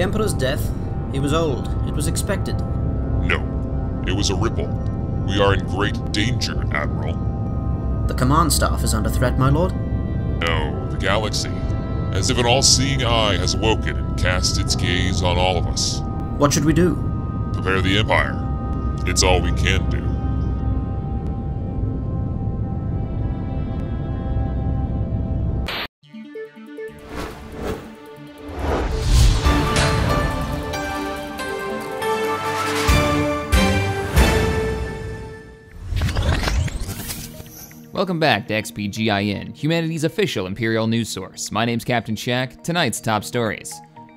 Emperor's death? He was old. It was expected. No, it was a ripple. We are in great danger, Admiral. The command staff is under threat, my lord? No, the galaxy. As if an all-seeing eye has awoken and cast its gaze on all of us. What should we do? Prepare the Empire. It's all we can do. Welcome back to XPGIN, humanity's official Imperial news source. My name's Captain Shack. Tonight's top stories.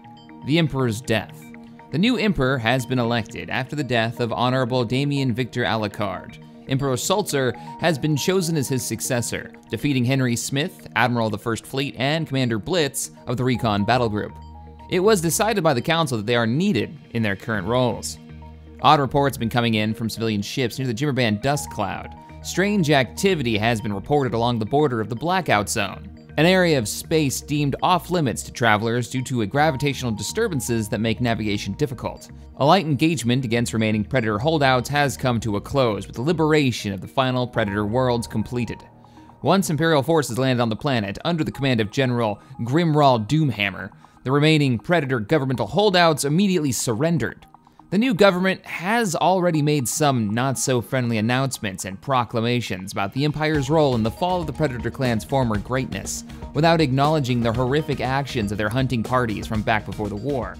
The Emperor's death. The new Emperor has been elected after the death of Honorable Damien Victor Alucard. Emperor Sulzer has been chosen as his successor, defeating Henry Smith, Admiral of the First Fleet, and Commander Blitz of the Recon Battle Group. It was decided by the Council that they are needed in their current roles. Odd reports have been coming in from civilian ships near the Jimmerband dust cloud. Strange activity has been reported along the border of the Blackout Zone, an area of space deemed off-limits to travelers due to gravitational disturbances that make navigation difficult. A light engagement against remaining Predator holdouts has come to a close with the liberation of the final Predator worlds completed. Once Imperial forces landed on the planet under the command of General Grimral Doomhammer, the remaining Predator governmental holdouts immediately surrendered. The new government has already made some not-so-friendly announcements and proclamations about the Empire's role in the fall of the Predator clan's former greatness, without acknowledging the horrific actions of their hunting parties from back before the war.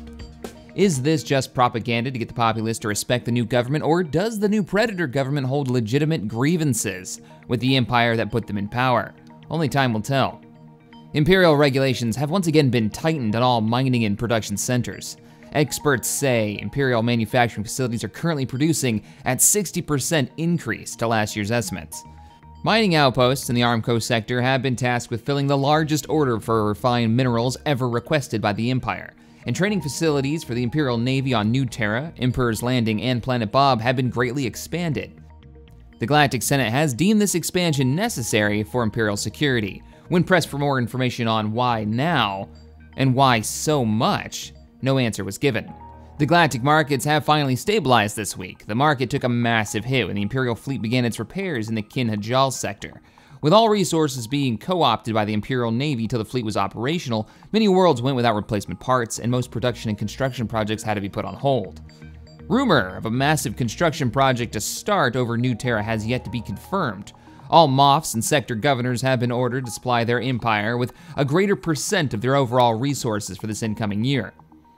Is this just propaganda to get the populace to respect the new government, or does the new Predator government hold legitimate grievances with the Empire that put them in power? Only time will tell. Imperial regulations have once again been tightened on all mining and production centers. Experts say Imperial manufacturing facilities are currently producing at 60% increase to last year's estimates. Mining outposts in the Armco sector have been tasked with filling the largest order for refined minerals ever requested by the Empire, and training facilities for the Imperial Navy on New Terra, Emperor's Landing, and Planet Bob have been greatly expanded. The Galactic Senate has deemed this expansion necessary for Imperial security. When pressed for more information on why now, and why so much, no answer was given. The galactic markets have finally stabilized this week. The market took a massive hit when the Imperial fleet began its repairs in the Kin Hajal sector. With all resources being co-opted by the Imperial Navy till the fleet was operational, many worlds went without replacement parts, and most production and construction projects had to be put on hold. Rumor of a massive construction project to start over New Terra has yet to be confirmed. All MOFs and sector governors have been ordered to supply their empire with a greater percent of their overall resources for this incoming year.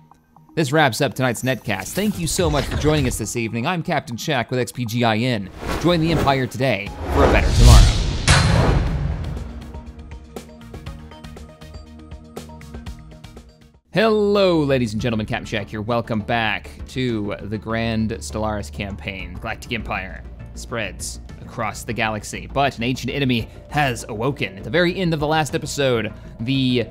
This wraps up tonight's netcast. Thank you so much for joining us this evening. I'm Captain Shack with XPGIN. Join the Empire today for a better tomorrow. Hello, ladies and gentlemen, Captain Shack here. Welcome back to the Grand Stellaris campaign. Galactic Empire spreads across the galaxy, but an ancient enemy has awoken. At the very end of the last episode, the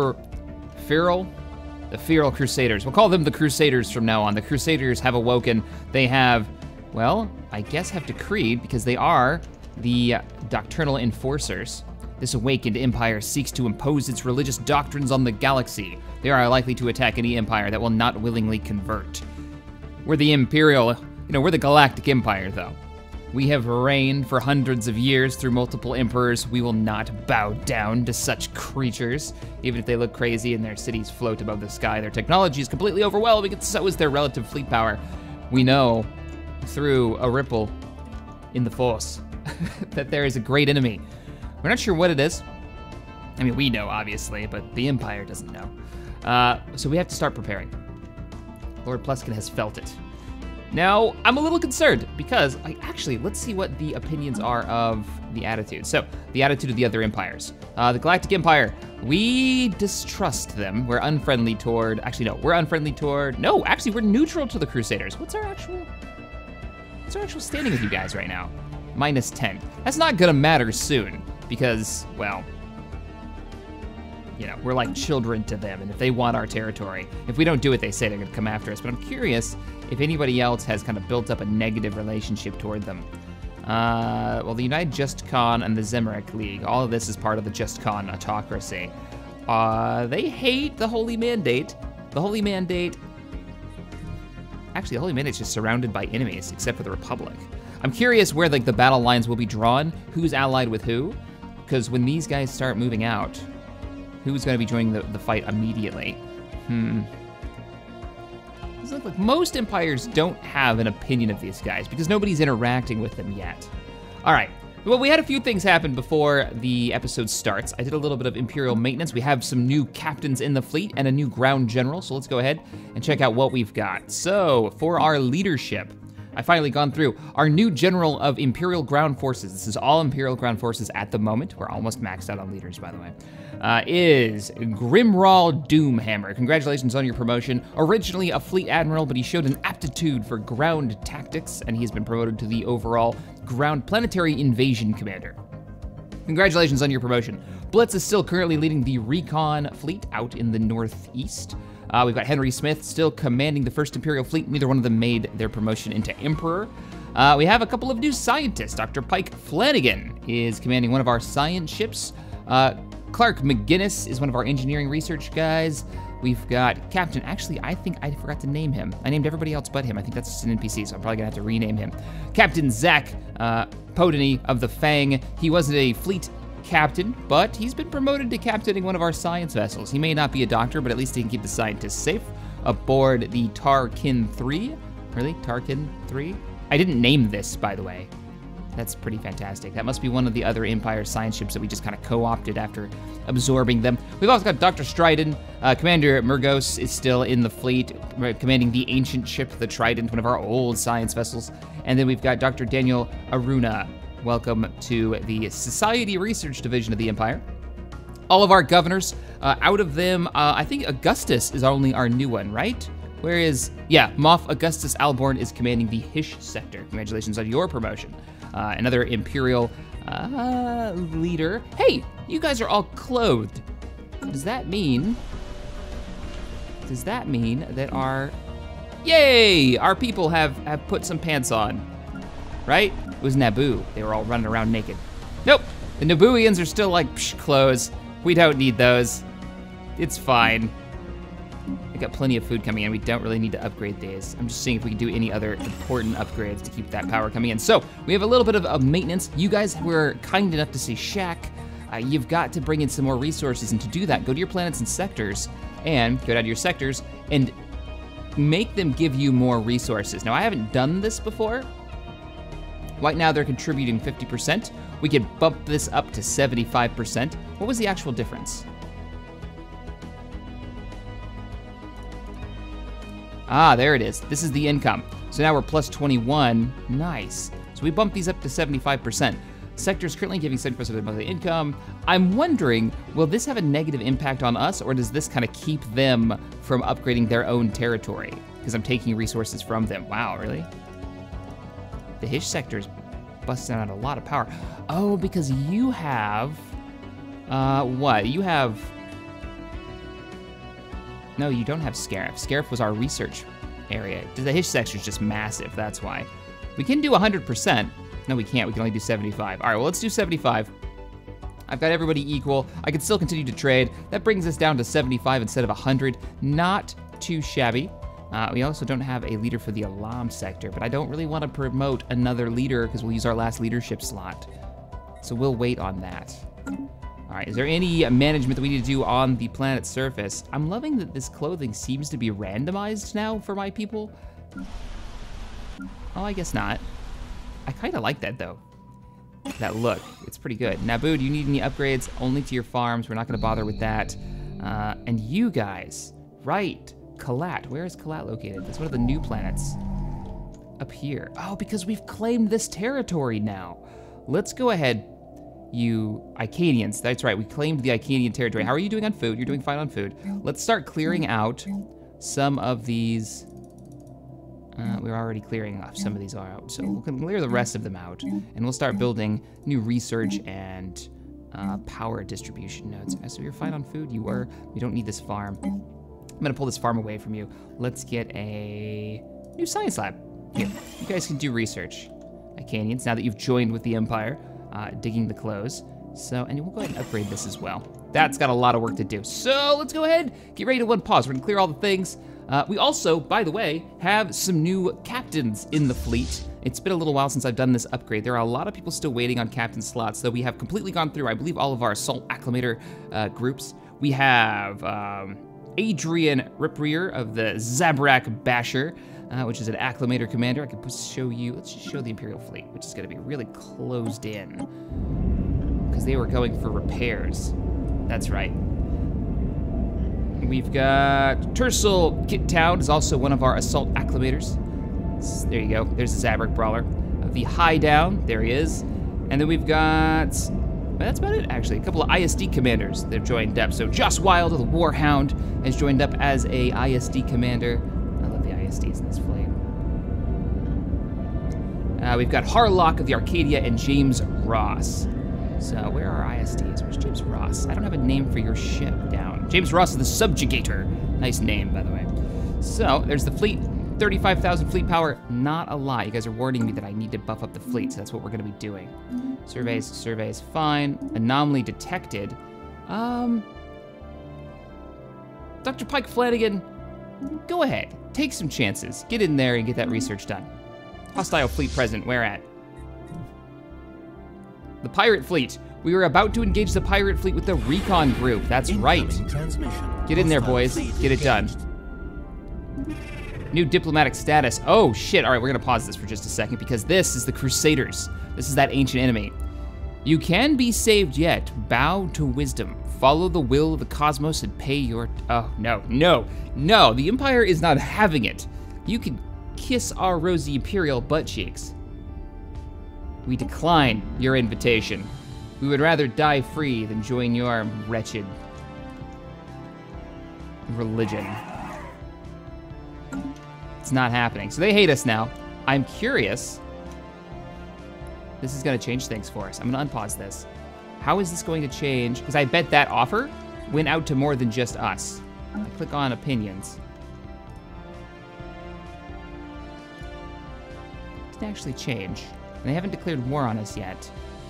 Feral Crusaders. We'll call them the Crusaders from now on. The Crusaders have awoken. They have, well, I guess have decreed, because they are the doctrinal enforcers. This awakened empire seeks to impose its religious doctrines on the galaxy. They are likely to attack any empire that will not willingly convert. We're the Imperial, we're the Galactic Empire, though. We have reigned for hundreds of years through multiple emperors. We will not bow down to such creatures. Even if they look crazy and their cities float above the sky, their technology is completely overwhelming, and so is their relative fleet power. We know through a ripple in the Force that there is a great enemy. We're not sure what it is. I mean, we know, obviously, but the Empire doesn't know. So we have to start preparing. Lord Pluskin has felt it. Now, I'm a little concerned because let's see what the opinions are of the attitude. So, the attitude of the other empires. The Galactic Empire, we distrust them. We're unfriendly toward, we're neutral to the Crusaders. What's our actual standing with you guys right now? -10. That's not gonna matter soon because, well, we're like children to them, and if they want our territory, if we don't do what they say, they're gonna come after us. But I'm curious if anybody else has kind of built up a negative relationship toward them. Well, the United Just Con and the Zemeric League, all of this is part of the Just Con autocracy. They hate the Holy Mandate. The Holy Mandate Actually, the Holy Mandate's just surrounded by enemies, except for the Republic. I'm curious where like the battle lines will be drawn, who's allied with who, because when these guys start moving out, who's gonna be joining the fight immediately? It's like most empires don't have an opinion of these guys because nobody's interacting with them yet. All right, well, we had a few things happen before the episode starts. I did a little bit of Imperial maintenance. We have some new captains in the fleet and a new ground general, so let's go ahead and check out what we've got. So, for our leadership, I finally gone through our new general of Imperial ground forces. This is all Imperial ground forces at the moment. We're almost maxed out on leaders, by the way. Is Grimral Doomhammer. Congratulations on your promotion. Originally a fleet admiral, but he showed an aptitude for ground tactics, and he's been promoted to the overall ground planetary invasion commander. Congratulations on your promotion. Blitz is still currently leading the recon fleet out in the northeast. We've got Henry Smith still commanding the 1st Imperial Fleet. Neither one of them made their promotion into Emperor. We have a couple of new scientists. Dr. Pike Flanagan is commanding one of our science ships. Clark McGinnis is one of our engineering research guys. We've got Captain, actually, I think I forgot to name him. I named everybody else but him. I think that's just an NPC, so I'm probably gonna have to rename him. Captain Zach Podeny of the Fang. He wasn't a fleet captain, but he's been promoted to captaining one of our science vessels. He may not be a doctor, but at least he can keep the scientists safe aboard the Tarkin 3. Really, Tarkin 3? I didn't name this, by the way. That's pretty fantastic. That must be one of the other Empire science ships that we just kind of co-opted after absorbing them. We've also got Dr. Stridon. Commander Murgos is still in the fleet, commanding the ancient ship, the Trident, one of our old science vessels. And then we've got Dr. Daniel Aruna. Welcome to the Society Research Division of the Empire. All of our governors, out of them, I think Augustus is only our new one, right? Where is, yeah, Moff Augustus Alborn is commanding the Hish sector. Congratulations on your promotion. Another Imperial leader. Hey, you guys are all clothed. Does that mean that our, yay, our people have put some pants on, right? It was Naboo. They were all running around naked. Nope, the Nabooians are still like, psh, clothes. We don't need those. It's fine. We got plenty of food coming in. We don't really need to upgrade these. I'm just seeing if we can do any other important upgrades to keep that power coming in. So we have a little bit of maintenance. You guys were kind enough to say shack. You've got to bring in some more resources, and to do that, go to your planets and sectors, and go down to your sectors, and make them give you more resources. Now, I haven't done this before. Right now, they're contributing 50%. We could bump this up to 75%. What was the actual difference? Ah, there it is. This is the income. So now we're plus 21. Nice. So we bumped these up to 75%. Sectors currently giving 70% of the monthly income. I'm wondering, will this have a negative impact on us, or does this kind of keep them from upgrading their own territory? Because I'm taking resources from them. Wow, really? The Hish sector's busting out a lot of power. Oh, because you have, what? You have, no, you don't have Scarif. Scarif was our research area. The Hish sector's just massive, that's why. We can do 100%. No, we can't, we can only do 75. All right, well, let's do 75. I've got everybody equal. I can still continue to trade. That brings us down to 75 instead of 100. Not too shabby. We also don't have a leader for the Alam sector, but I don't really want to promote another leader because we'll use our last leadership slot. So we'll wait on that. All right, is there any management that we need to do on the planet's surface? I'm loving that this clothing seems to be randomized now for my people. Oh, I guess not. I kind of like that though. That look, it's pretty good. Naboo, do you need any upgrades? Only to your farms, we're not gonna bother with that. And you guys, right, Kalat, where is Kalat located? That's one of the new planets. Up here. Oh, because we've claimed this territory now. Let's go ahead, you Icanians, that's right, we claimed the Icanian territory. How are you doing on food? You're doing fine on food. Let's start clearing out some of these. We're already clearing off some of these out, so we can clear the rest of them out, and we'll start building new research and power distribution nodes. So you're fine on food, you were. We don't need this farm. I'm gonna pull this farm away from you. Let's get a new science lab. Here, you guys can do research. Icanians, now that you've joined with the Empire, digging the clothes. So, and we'll go ahead and upgrade this as well. That's got a lot of work to do. So let's go ahead, get ready to pause. We're gonna clear all the things. We also, by the way, have some new captains in the fleet. It's been a little while since I've done this upgrade. There are a lot of people still waiting on captain slots, though we have completely gone through, I believe, all of our Assault Acclimator groups. We have Adrian Riprier of the Zabrak Basher, which is an Acclimator commander. I can show you, let's just show the Imperial fleet, which is gonna be really closed in, because they were going for repairs. That's right. We've got Tercel Kittown is also one of our Assault Acclimators. There you go, there's the Zabrak Brawler. The High Down, there he is. And then we've got, well, that's about it actually, a couple of ISD commanders that have joined up. So Joss Wild of the Warhound has joined up as a ISD commander. I love the ISDs in this fleet. We've got Harlock of the Arcadia and James Ross. So where are our ISDs? Where's James Ross? I don't have a name for your ship down. James Ross is the Subjugator. Nice name, by the way. So there's the fleet. 35,000 fleet power, not a lot. You guys are warning me that I need to buff up the fleet, so that's what we're gonna be doing. Surveys, fine. Anomaly detected. Dr. Pike Flanagan, go ahead. Take some chances. Get in there and get that research done. Hostile fleet present, where at? The pirate fleet. We were about to engage the pirate fleet with the recon group. That's right. Get in there, boys. Get it done. New diplomatic status. Oh, shit. All right, we're going to pause this for just a second because this is the Crusaders. This is that ancient enemy. You can be saved yet. Bow to wisdom. Follow the will of the cosmos and pay your... Oh, no, no, no. The Empire is not having it. You can kiss our rosy Imperial butt cheeks. We decline your invitation. We would rather die free than join your wretched religion. It's not happening. So they hate us now. I'm curious. This is gonna change things for us. I'm gonna unpause this. How is this going to change? Because I bet that offer went out to more than just us. I click on opinions. It didn't actually change. And they haven't declared war on us yet.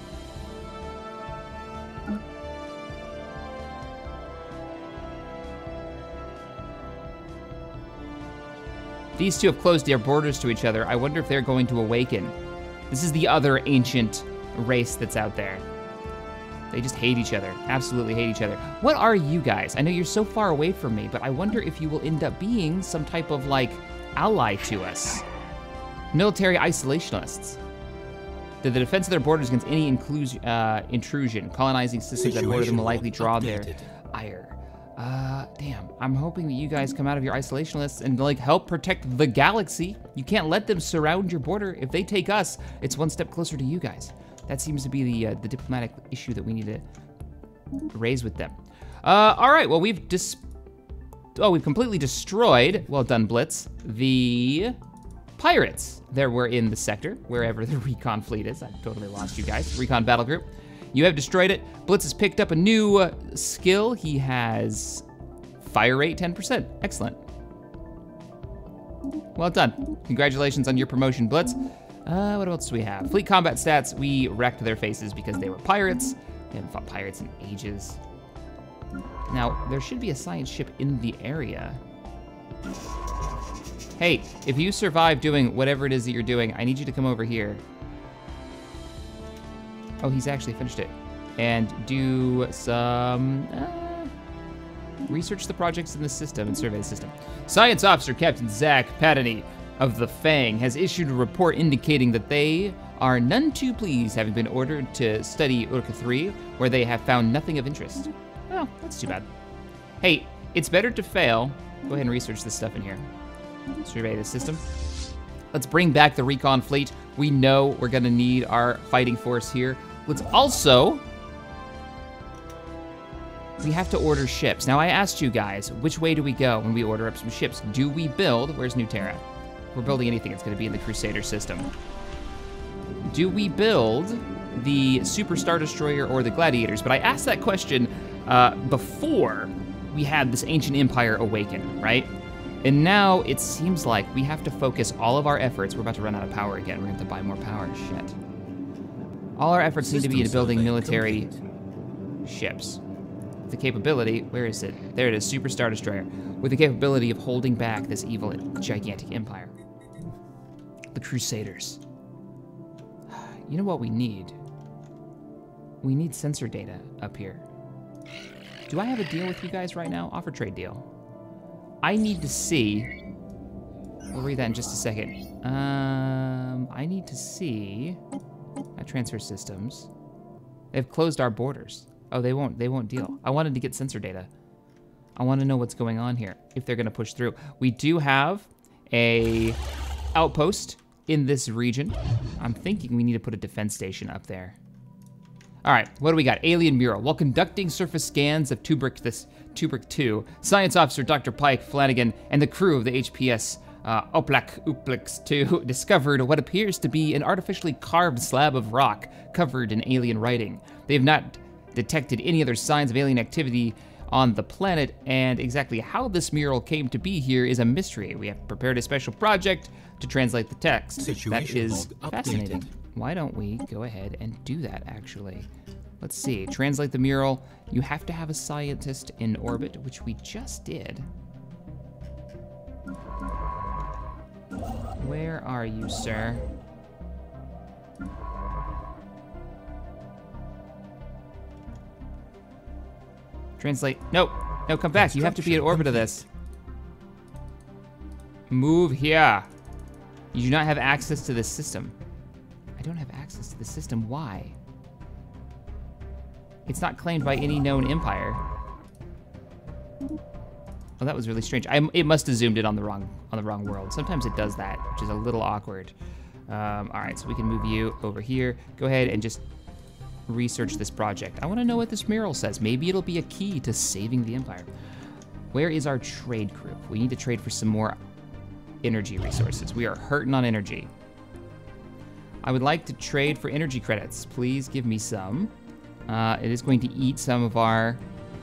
These two have closed their borders to each other. I wonder if they're going to awaken. This is the other ancient race that's out there. They just hate each other, absolutely hate each other. What are you guys? I know you're so far away from me, but I wonder if you will end up being some type of like ally to us. Military isolationists. The defense of their borders against any intrusion. Colonizing systems that border them will likely draw their ire. Damn, I'm hoping that you guys come out of your isolationists and like help protect the galaxy. You can't let them surround your border. If they take us, it's one step closer to you guys. That seems to be the diplomatic issue that we need to raise with them. All right, well, we've completely destroyed, well done, Blitz, the pirates that were in the sector, wherever the recon fleet is. I totally lost you guys. Recon battle group. You have destroyed it. Blitz has picked up a new skill. He has fire rate 10%. Excellent. Well done. Congratulations on your promotion, Blitz. What else do we have? Fleet combat stats. We wrecked their faces because they were pirates. We haven't fought pirates in ages. Now, there should be a science ship in the area. Hey, if you survive doing whatever it is that you're doing, I need you to come over here. Oh, he's actually finished it. And do some, research the projects in the system and survey the system. Science Officer Captain Zach Patany of the Fang has issued a report indicating that they are none too pleased having been ordered to study Urka 3, where they have found nothing of interest. Oh, that's too bad. Hey, it's better to fail. Go ahead and research this stuff in here. Survey the system. Let's bring back the recon fleet. We know we're gonna need our fighting force here. Let's also, we have to order ships. Now I asked you guys, which way do we go when we order up some ships? Do we build, where's New Terra? If we're building anything, it's gonna be in the Crusader system. Do we build the Super Star Destroyer or the Gladiators? But I asked that question before we had this ancient empire awaken, right? And now it seems like we have to focus all of our efforts. We're about to run out of power again. We're gonna have to buy more power, shit. All our efforts need to be into building military ships. the capability, where is it? There it is, Super Star Destroyer, with the capability of holding back this evil, gigantic empire. The Crusaders. You know what we need? We need sensor data up here. Do I have a deal with you guys right now? Offer trade deal. I need to see, we'll read that in just a second. I need to see, transfer systems. They've closed our borders. Oh, they won't deal. I wanted to get sensor data. I want to know what's going on here, if they're gonna push through. We do have a outpost in this region. I'm thinking we need to put a defense station up there. All right, what do we got? Alien mural. While conducting surface scans of Tubric 2, Science Officer Dr. Pike Flanagan and the crew of the HPS Uplix 2 discovered what appears to be an artificially carved slab of rock covered in alien writing. They have not detected any other signs of alien activity on the planet, and exactly how this mural came to be here is a mystery. We have prepared a special project to translate the text. That is fascinating. Why don't we go ahead and do that, actually? Let's see, translate the mural. You have to have a scientist in orbit, which we just did. Where are you, sir? Translate, no, come back. You have to be in orbit of this. Move here. You do not have access to this system. I don't have access to the system, why? It's not claimed by any known empire. Well, that was really strange. It must have zoomed in on the wrong world. Sometimes it does that, which is a little awkward. All right, so we can move you over here. Go ahead and just research this project. I want to know what this mural says. Maybe it'll be a key to saving the empire. Where is our trade group? We need to trade for some more energy resources. We are hurting on energy. I would like to trade for energy credits. Please give me some. It is going to eat some of our...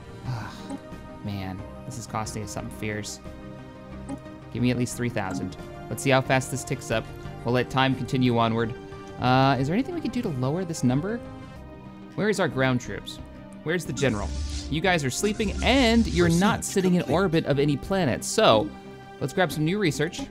man, this is costing us something fierce. Give me at least 3,000. Let's see how fast this ticks up. We'll let time continue onward. Is there anything we can do to lower this number? Where is our ground troops? Where's the general? You guys are sleeping and you're not sitting in orbit of any planet. So let's grab some new research.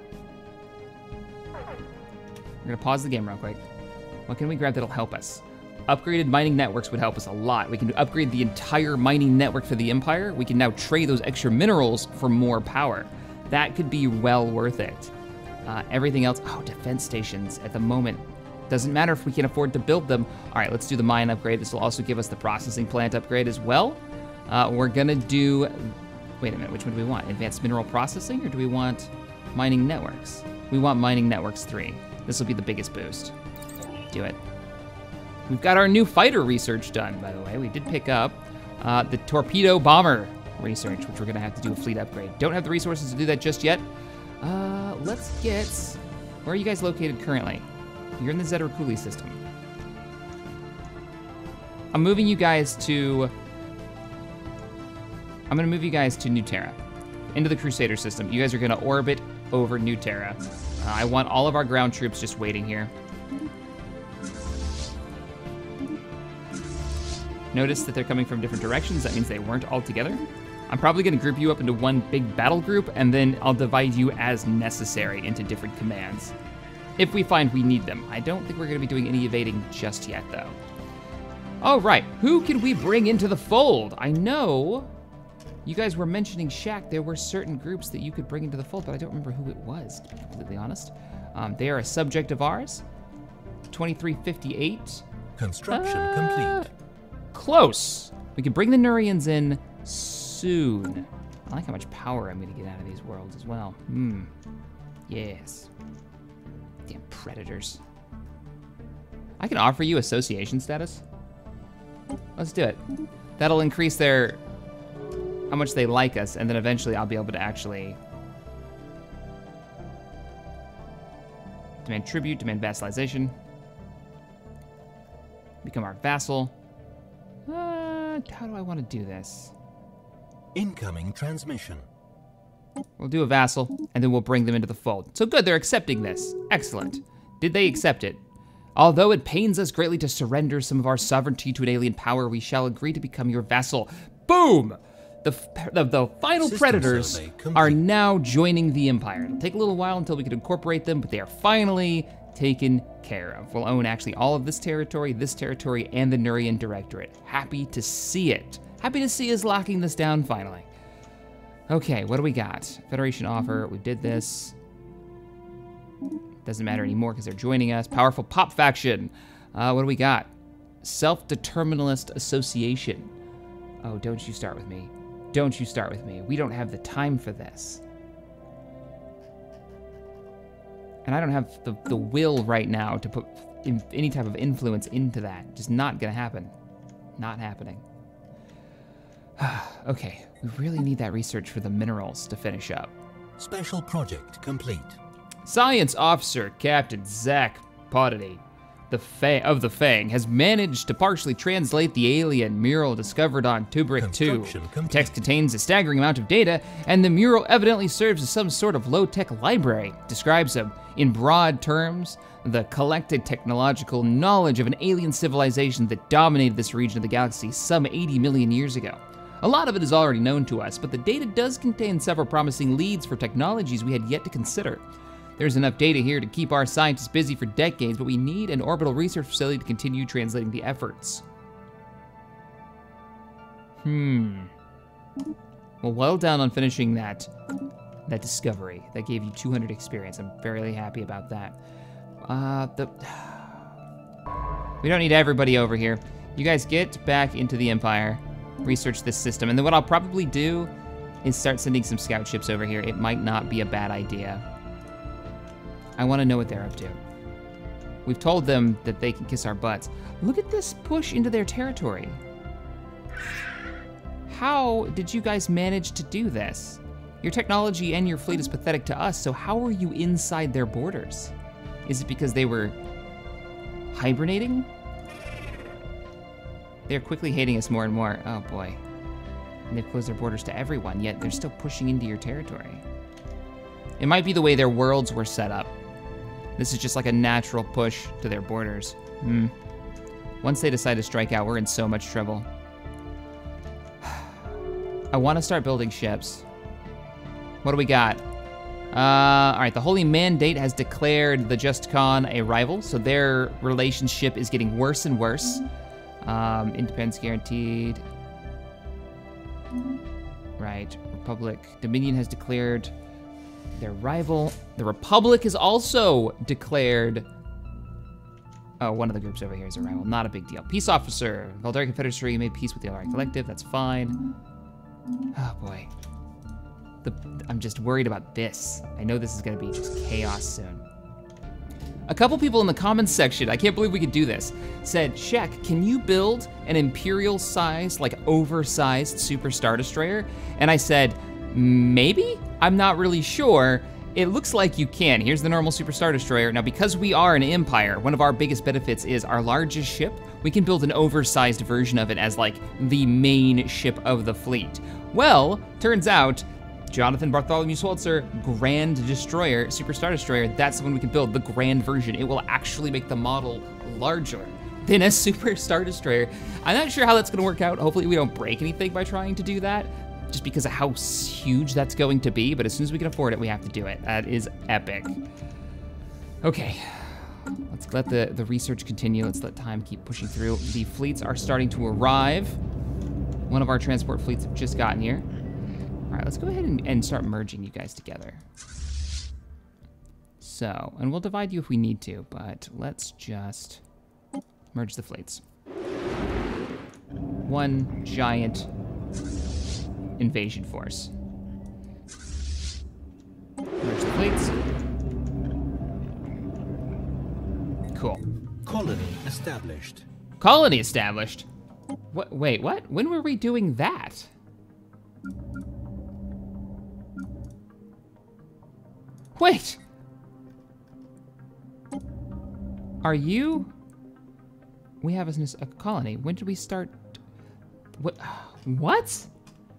We're gonna pause the game real quick. What can we grab that'll help us? Upgraded mining networks would help us a lot. We can upgrade the entire mining network for the Empire. We can now trade those extra minerals for more power. That could be well worth it. Everything else, defense stations at the moment. Doesn't matter if we can afford to build them. All right, let's do the mine upgrade. This will also give us the processing plant upgrade as well. We're gonna do, wait a minute, which one do we want? Advanced mineral processing, or do we want mining networks? We want mining networks 3. This will be the biggest boost. Do it. We've got our new fighter research done, by the way. We did pick up the torpedo bomber research, which we're gonna have to do a fleet upgrade. Don't have the resources to do that just yet. Let's get, where are you guys located currently? You're in the Zetarkuli system. I'm gonna move you guys to New Terra, into the Crusader system. You guys are gonna orbit over New Terra. I want all of our ground troops just waiting here. Notice that they're coming from different directions. That means they weren't all together. I'm probably gonna group you up into one big battle group, and then I'll divide you as necessary into different commands, if we find we need them. I don't think we're gonna be doing any evading just yet, though. All right, who can we bring into the fold? I know you guys were mentioning Shaq. There were certain groups that you could bring into the fold, but I don't remember who it was, to be completely honest. They are a subject of ours. 2358. Construction complete. Close. We can bring the Nurians in soon. I like how much power I'm gonna get out of these worlds as well. Yes. Damn predators. I can offer you association status. Let's do it. That'll increase their, how much they like us, and then eventually I'll be able to actually demand tribute, demand vassalization, become our vassal. How do I want to do this? Incoming transmission. We'll do a vassal, and then we'll bring them into the fold. So good, they're accepting this. Excellent. Did they accept it? Although it pains us greatly to surrender some of our sovereignty to an alien power, we shall agree to become your vassal. boom! The final System predators survey complete. are now joining the Empire. It'll take a little while until we can incorporate them, but they are finally taken care of. We'll own actually all of this territory, and the Nurian Directorate. Happy to see it. Happy to see us locking this down finally. Okay, what do we got? Federation offer, we did this. Doesn't matter anymore because they're joining us. Powerful pop faction. What do we got? Self-Determinalist Association. Oh, don't you start with me. Don't you start with me. We don't have the time for this. And I don't have the will right now to put any type of influence into that. Just not gonna happen. Not happening. Okay, we really need that research for the minerals to finish up. Special project complete. Science Officer Captain Zach Podity of the Fang has managed to partially translate the alien mural discovered on Tubric 2. Construction The complete. text contains a staggering amount of data, and the mural evidently serves as some sort of low-tech library. Describes in broad terms, the collected technological knowledge of an alien civilization that dominated this region of the galaxy some 80 million years ago. A lot of it is already known to us, but the data does contain several promising leads for technologies we had yet to consider. There's enough data here to keep our scientists busy for decades, but we need an orbital research facility to continue translating the efforts. Well done on finishing that discovery. That gave you 200 experience. I'm fairly happy about that. We don't need everybody over here. You guys get back into the Empire, research this system, and then what I'll probably do is start sending some scout ships over here. It might not be a bad idea. I want to know what they're up to. We've told them that they can kiss our butts. Look at this push into their territory. How did you guys manage to do this? Your technology and your fleet is pathetic to us, so how are you inside their borders? Is it because they were hibernating? They're quickly hating us more and more. Oh boy. And they've closed their borders to everyone, yet they're still pushing into your territory. It might be the way their worlds were set up. This is just like a natural push to their borders. Once they decide to strike out, we're in so much trouble. I want to start building ships. What do we got? All right, the Holy Mandate has declared the Just Khan a rival, so their relationship is getting worse and worse. Independence guaranteed. Right, Republic. Dominion has declared their rival. The Republic is also declared. Oh, one of the groups over here is a rival. Not a big deal. Peace officer. Valdari Confederacy made peace with the Alaric Collective. That's fine. Oh boy. I'm just worried about this. I know this is gonna be just chaos soon. A couple people in the comments section, I can't believe we could do this, said, Shaq, can you build an Imperial sized, like oversized Super Star Destroyer? And I said, maybe? I'm not really sure. It looks like you can. Here's the normal Super Star Destroyer. Now, because we are an Empire, one of our biggest benefits is our largest ship. We can build an oversized version of it as like the main ship of the fleet. Well, turns out, Jonathan Bartholomew Swaltzer, Grand Destroyer, Super Star Destroyer, that's the one we can build, the grand version. It will actually make the model larger than a Super Star Destroyer. I'm not sure how that's gonna work out. Hopefully we don't break anything by trying to do that, just because of how huge that's going to be, but as soon as we can afford it, we have to do it. That is epic. Okay, let's let the research continue. Let's let time keep pushing through. The fleets are starting to arrive. One of our transport fleets have just gotten here. All right, let's go ahead and start merging you guys together. So, and we'll divide you if we need to, but let's just merge the fleets. One giant invasion force. Merge the fleets. Cool. Colony established. Colony established? What? Wait, what? When were we doing that? Wait! Are you? We have a colony. When did we start? What? What?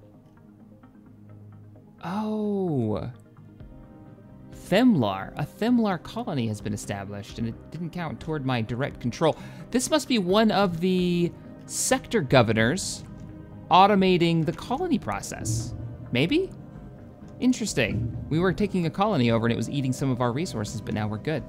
Oh. Themlar. A Themlar colony has been established, and it didn't count toward my direct control. This must be one of the sector governors automating the colony process. Maybe? Interesting. We were taking a colony over and it was eating some of our resources, but now we're good.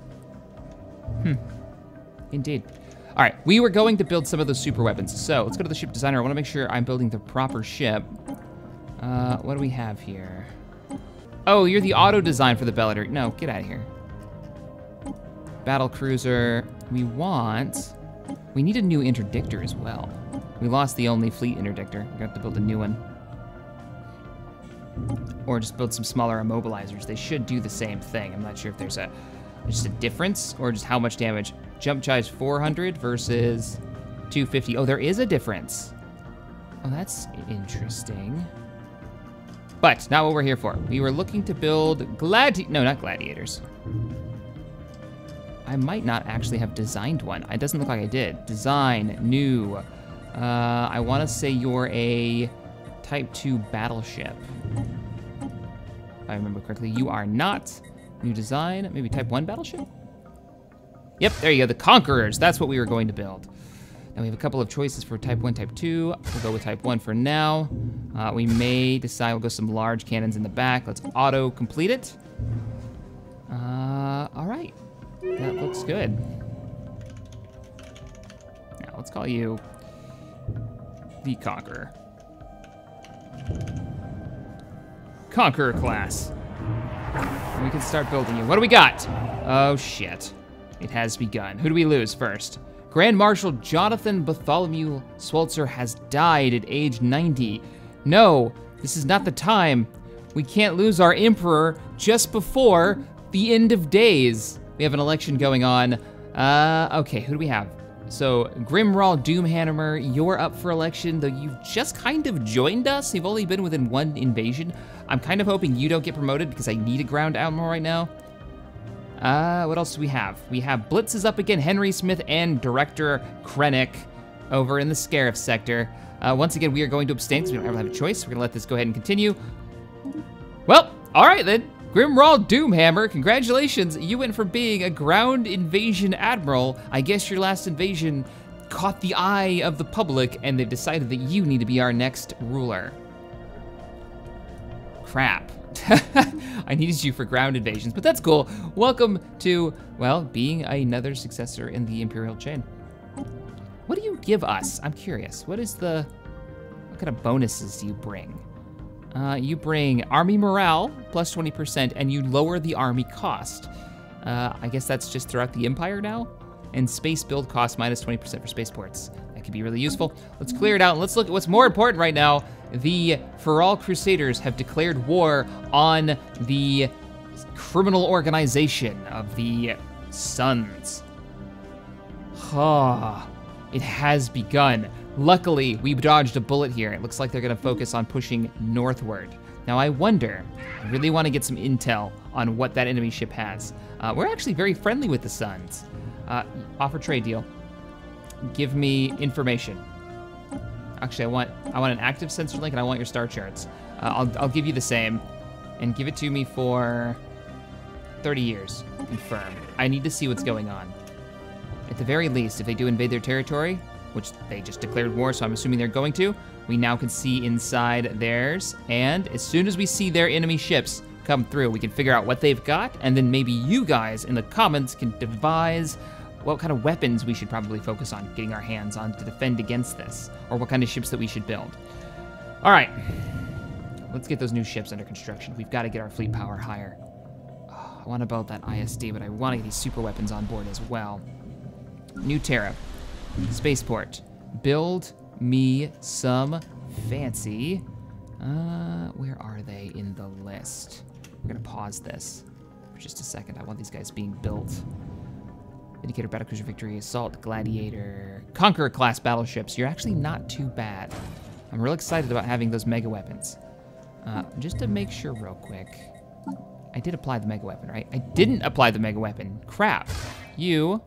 Indeed. All right, we were going to build some of those super weapons. So let's go to the ship designer. I wanna make sure I'm building the proper ship. What do we have here? Oh, you're the auto design for the Bellator. No, get out of here. Battle cruiser. We need a new interdictor as well. We lost the only fleet interdictor. We're gonna have to build a new one. Or just build some smaller immobilizers. They should do the same thing. I'm not sure if there's just a difference or just how much damage. Jump charge 400 versus 250. Oh, there is a difference. Oh, that's interesting. But not what we're here for. We were looking to build no, not gladiators. I might not actually have designed one. It doesn't look like I did. Design, new. I wanna say you're a Type 2 battleship. If I remember correctly, you are not. New design, maybe Type 1 battleship? Yep, there you go, the Conquerors. That's what we were going to build. Now we have a couple of choices for Type 1, Type 2. We'll go with Type 1 for now. We may decide we'll go some large cannons in the back. Let's auto-complete it. All right, that looks good. Now let's call you the Conqueror. Conqueror class. And we can start building you. What do we got? Oh shit, it has begun. Who do we lose first? Grand Marshal Jonathan Bartholomew Swalzer has died at age 90. No, this is not the time. We can't lose our Emperor just before the end of days. We have an election going on. Okay, who do we have? So, Grimral Doomhammer, you're up for election, though you've just kind of joined us. You've only been within one invasion. I'm kind of hoping you don't get promoted because I need a ground admiral right now. What else do we have? We have Blitz is up again, Henry Smith and Director Krennic over in the Scarif sector. Once again, we are going to abstain because we don't ever have a choice. We're gonna let this go ahead and continue. Well, all right then. Grimral Doomhammer, congratulations. You went from being a ground invasion admiral. I guess your last invasion caught the eye of the public and they've decided that you need to be our next ruler. Crap. I needed you for ground invasions, but that's cool. Welcome to, well, being another successor in the Imperial chain. What do you give us? I'm curious. What kind of bonuses do you bring? You bring army morale plus 20% and you lower the army cost. I guess that's just throughout the Empire now. And space build cost minus 20% for spaceports. That could be really useful. Let's clear it out and let's look at what's more important right now. The For All Crusaders have declared war on the criminal organization of the Suns. It has begun. Luckily, we dodged a bullet here. It looks like they're gonna focus on pushing northward. Now I wonder, I really wanna get some intel on what that enemy ship has. We're actually very friendly with the Suns. Offer trade deal. Give me information. Actually, I want an active sensor link and I want your star charts. I'll give you the same and give it to me for 30 years, confirm. I need to see what's going on. At the very least, if they do invade their territory, which they just declared war, so I'm assuming they're going to, we now can see inside theirs, and as soon as we see their enemy ships come through, we can figure out what they've got, and then maybe you guys in the comments can devise what kind of weapons we should probably focus on getting our hands on to defend against this, or what kind of ships that we should build. All right, let's get those new ships under construction. We've got to get our fleet power higher. I want to build that ISD, but I want to get these super weapons on board as well. New tariff, spaceport. Build me some fancy. Where are they in the list? We're gonna pause this for just a second. I want these guys being built. Indicator, Battlecruiser Victory, Assault, Gladiator, Conqueror class battleships. You're actually not too bad. I'm real excited about having those mega weapons. Just to make sure real quick, I did apply the mega weapon, right? I didn't apply the mega weapon. Crap. You.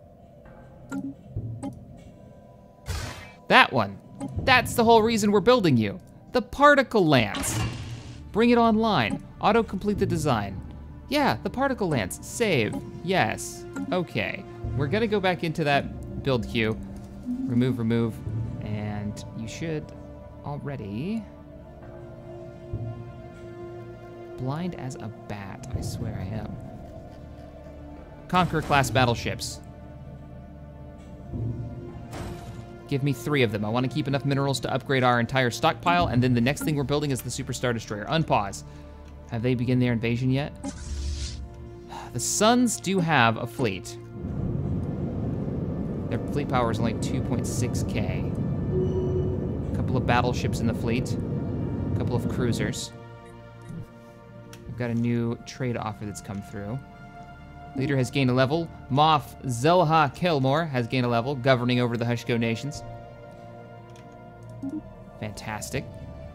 That one. That's the whole reason we're building you. The particle lance. Bring it online. Auto-complete the design. Yeah, the particle lance. Save. Yes. Okay. We're gonna go back into that build queue. Remove, and you should already. Blind as a bat, I swear I am. Conqueror class battleships. Give me 3 of them. I want to keep enough minerals to upgrade our entire stockpile, and then the next thing we're building is the Super Star Destroyer. Unpause. Have they begun their invasion yet? The Suns do have a fleet. Their fleet power is only 2.6k. A couple of battleships in the fleet. A couple of cruisers. We've got a new trade offer that's come through. Leader has gained a level. Moff Zelha Kilmore has gained a level, governing over the Hushko nations. Fantastic.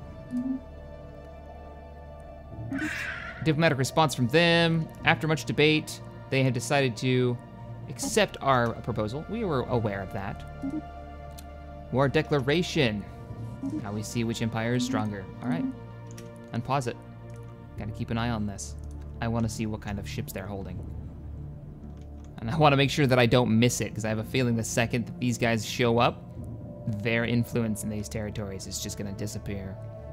Diplomatic response from them. After much debate, they have decided to accept our proposal. We were aware of that. War declaration. Now we see which empire is stronger. All right, unpause it. Gotta keep an eye on this. I want to see what kind of ships they're holding. And I want to make sure that I don't miss it, because I have a feeling the second that these guys show up, their influence in these territories is just going to disappear.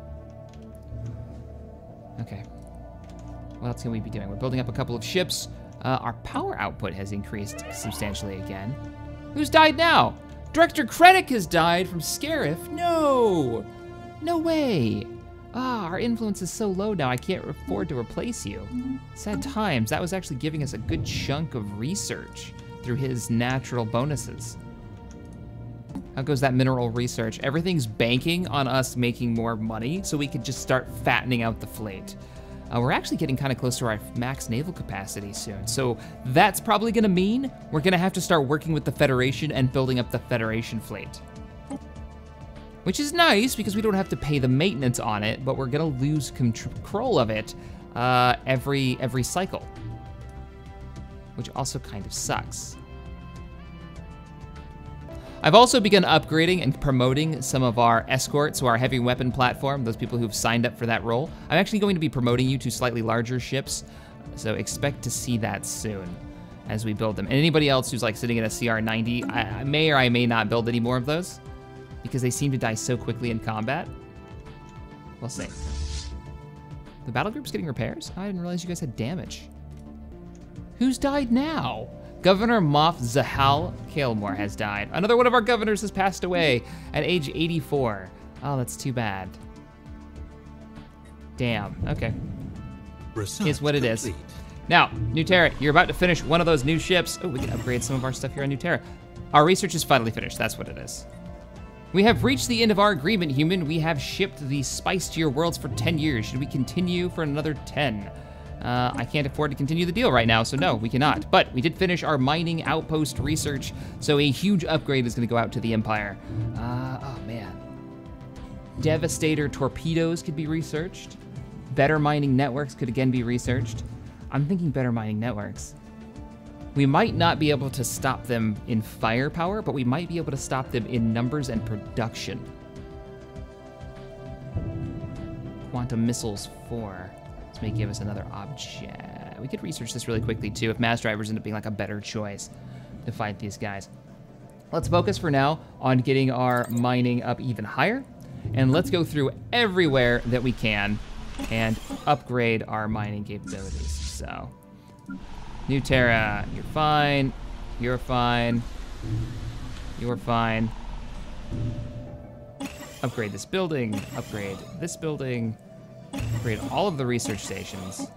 Okay. What else can we be doing? We're building up a couple of ships. Our power output has increased substantially again. Who's died now? Director Krennic has died from Scarif. No! No way! Our influence is so low now, I can't afford to replace you. Sad times. That was actually giving us a good chunk of research through his natural bonuses. How goes that mineral research? Everything's banking on us making more money so we could just start fattening out the fleet. We're actually getting kind of close to our max naval capacity soon. So that's probably gonna mean we're gonna have to start working with the Federation and building up the Federation fleet. Which is nice because we don't have to pay the maintenance on it, but we're gonna lose control of it every cycle, which also kind of sucks. I've also begun upgrading and promoting some of our escorts, so our heavy weapon platform, those people who've signed up for that role. I'm actually going to be promoting you to slightly larger ships, so expect to see that soon as we build them. And anybody else who's like sitting at a CR90, I may or I may not build any more of those, because they seem to die so quickly in combat. We'll see. The battle group's getting repairs? I didn't realize you guys had damage. Who's died now? Governor Moff Zahal Kaelmore has died. Another one of our governors has passed away at age 84. Oh, that's too bad. Damn, okay. Research Is what it is. complete. Now, New Terra, you're about to finish one of those new ships. Oh, we can upgrade some of our stuff here on New Terra. Our research is finally finished, that's what it is. We have reached the end of our agreement, human. We have shipped the spice to your worlds for 10 years. Should we continue for another 10? I can't afford to continue the deal right now, so no, we cannot. But we did finish our mining outpost research, so a huge upgrade is gonna go out to the Empire. Oh man. Devastator torpedoes could be researched. Better mining networks could again be researched. I'm thinking better mining networks. We might not be able to stop them in firepower, but we might be able to stop them in numbers and production. Quantum missiles 4. This may give us another object. We could research this really quickly too if mass drivers end up being like a better choice to fight these guys. Let's focus for now on getting our mining up even higher, and let's go through everywhere that we can and upgrade our mining capabilities. So, New Terra, you're fine, you're fine, you're fine. Upgrade this building, upgrade this building, upgrade all of the research stations.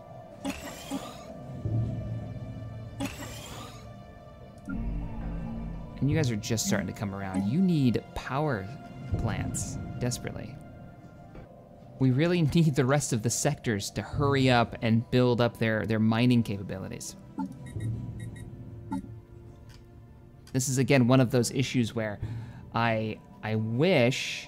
And you guys are just starting to come around. You need power plants, desperately. We really need the rest of the sectors to hurry up and build up their mining capabilities. This is, again, one of those issues where I wish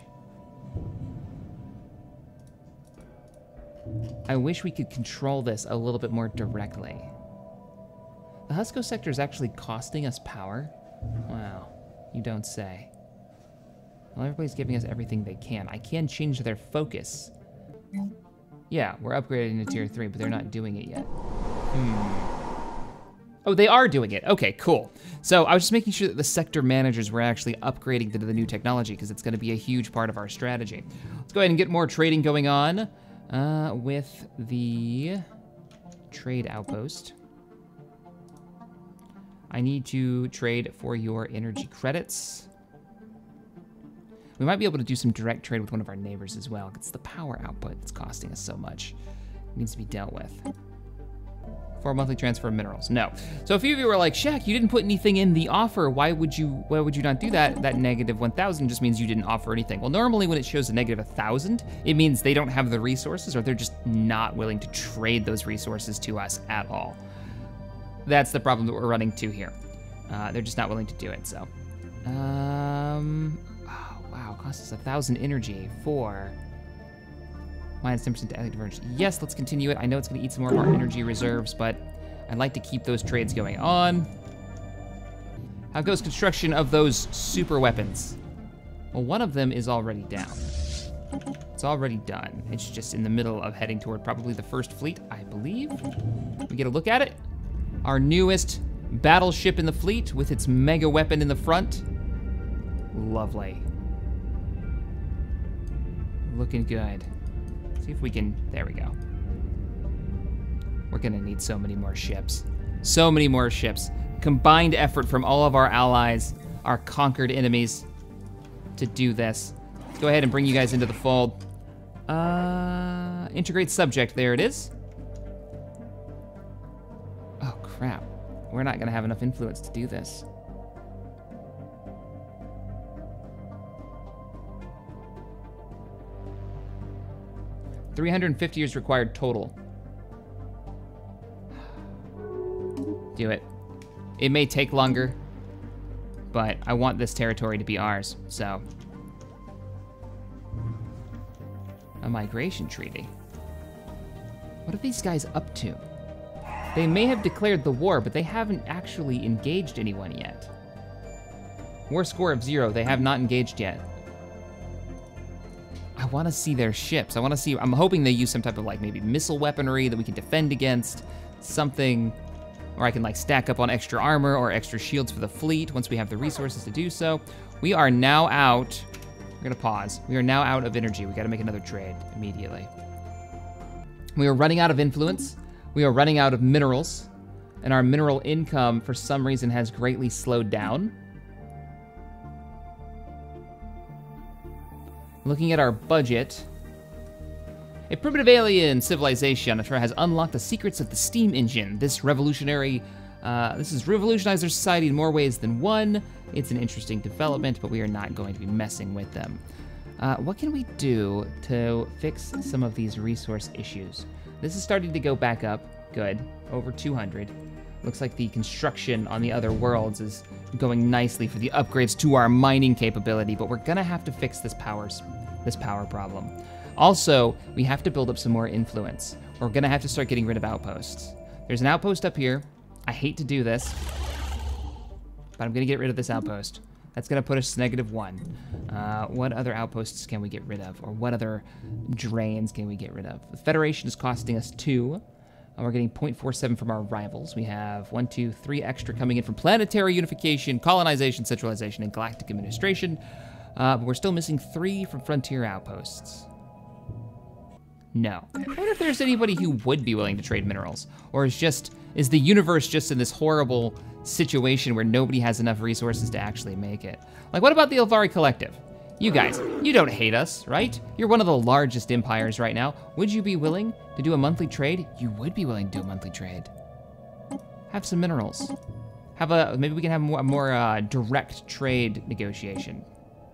we could control this a little bit more directly. The Husko sector is actually costing us power? Wow, you don't say. Well, everybody's giving us everything they can. I can change their focus. Yeah, we're upgrading to tier 3, but they're not doing it yet. Oh, they are doing it. Okay, cool. So I was just making sure that the sector managers were actually upgrading to the new technology because it's going to be a huge part of our strategy. Let's go ahead and get more trading going on with the trade outpost. I need to trade for your energy credits. We might be able to do some direct trade with one of our neighbors as well. It's the power output that's costing us so much. It needs to be dealt with. For a monthly transfer of minerals, no. So a few of you were like, Shaq, you didn't put anything in the offer. Why would you not do that? That negative 1,000 just means you didn't offer anything. Well, normally when it shows a negative 1,000, it means they don't have the resources or they're just not willing to trade those resources to us at all. That's the problem that we're running to here. They're just not willing to do it, so. Oh, wow, costs us 1,000 energy for minus 10% to ally divergence. Yes, let's continue it. I know it's gonna eat some more of our energy reserves, but I'd like to keep those trades going on. How goes construction of those super weapons? Well, one of them is already down. It's already done. It's just in the middle of heading toward probably the first fleet, I believe. We get a look at it. Our newest battleship in the fleet with its mega weapon in the front. Lovely. Looking good. See if we can, there we go. We're gonna need so many more ships. So many more ships. Combined effort from all of our allies, our conquered enemies, to do this. Let's go ahead and bring you guys into the fold. Integrate subject, there it is. Oh crap, we're not gonna have enough influence to do this. $350 years required total. Do it. It may take longer, but I want this territory to be ours, so. A migration treaty. What are these guys up to? They may have declared the war, but they haven't actually engaged anyone yet. War score of 0, they have not engaged yet. I want to see their ships. I want to see, I'm hoping they use some type of like maybe missile weaponry that we can defend against, something, or I can like stack up on extra armor or extra shields for the fleet once we have the resources to do so. We are now out, we're gonna pause. We are now out of energy. We gotta make another trade immediately. We are running out of influence. We are running out of minerals, and our mineral income for some reason has greatly slowed down. Looking at our budget, a primitive alien civilization has unlocked the secrets of the steam engine. This has revolutionized their society in more ways than one. It's an interesting development, but we are not going to be messing with them. What can we do to fix some of these resource issues? This is starting to go back up, good, over 200. Looks like the construction on the other worlds is going nicely for the upgrades to our mining capability, but we're gonna have to fix this power problem. Also, we have to build up some more influence. We're gonna have to start getting rid of outposts. There's an outpost up here. I hate to do this, but I'm gonna get rid of this outpost. That's gonna put us to -1. What other outposts can we get rid of? Or what other drains can we get rid of? The Federation is costing us 2. We're getting 0.47 from our rivals. We have 1, 2, 3 extra coming in from planetary unification, colonization, centralization, and galactic administration. But we're still missing 3 from frontier outposts. No. I wonder if there's anybody who would be willing to trade minerals, or is the universe just in this horrible situation where nobody has enough resources to actually make it? Like, what about the Ilvari Collective? You guys, you don't hate us, right? You're one of the largest empires right now. Would you be willing to do a monthly trade? You would be willing to do a monthly trade. Have some minerals. Maybe we can have a more direct trade negotiation.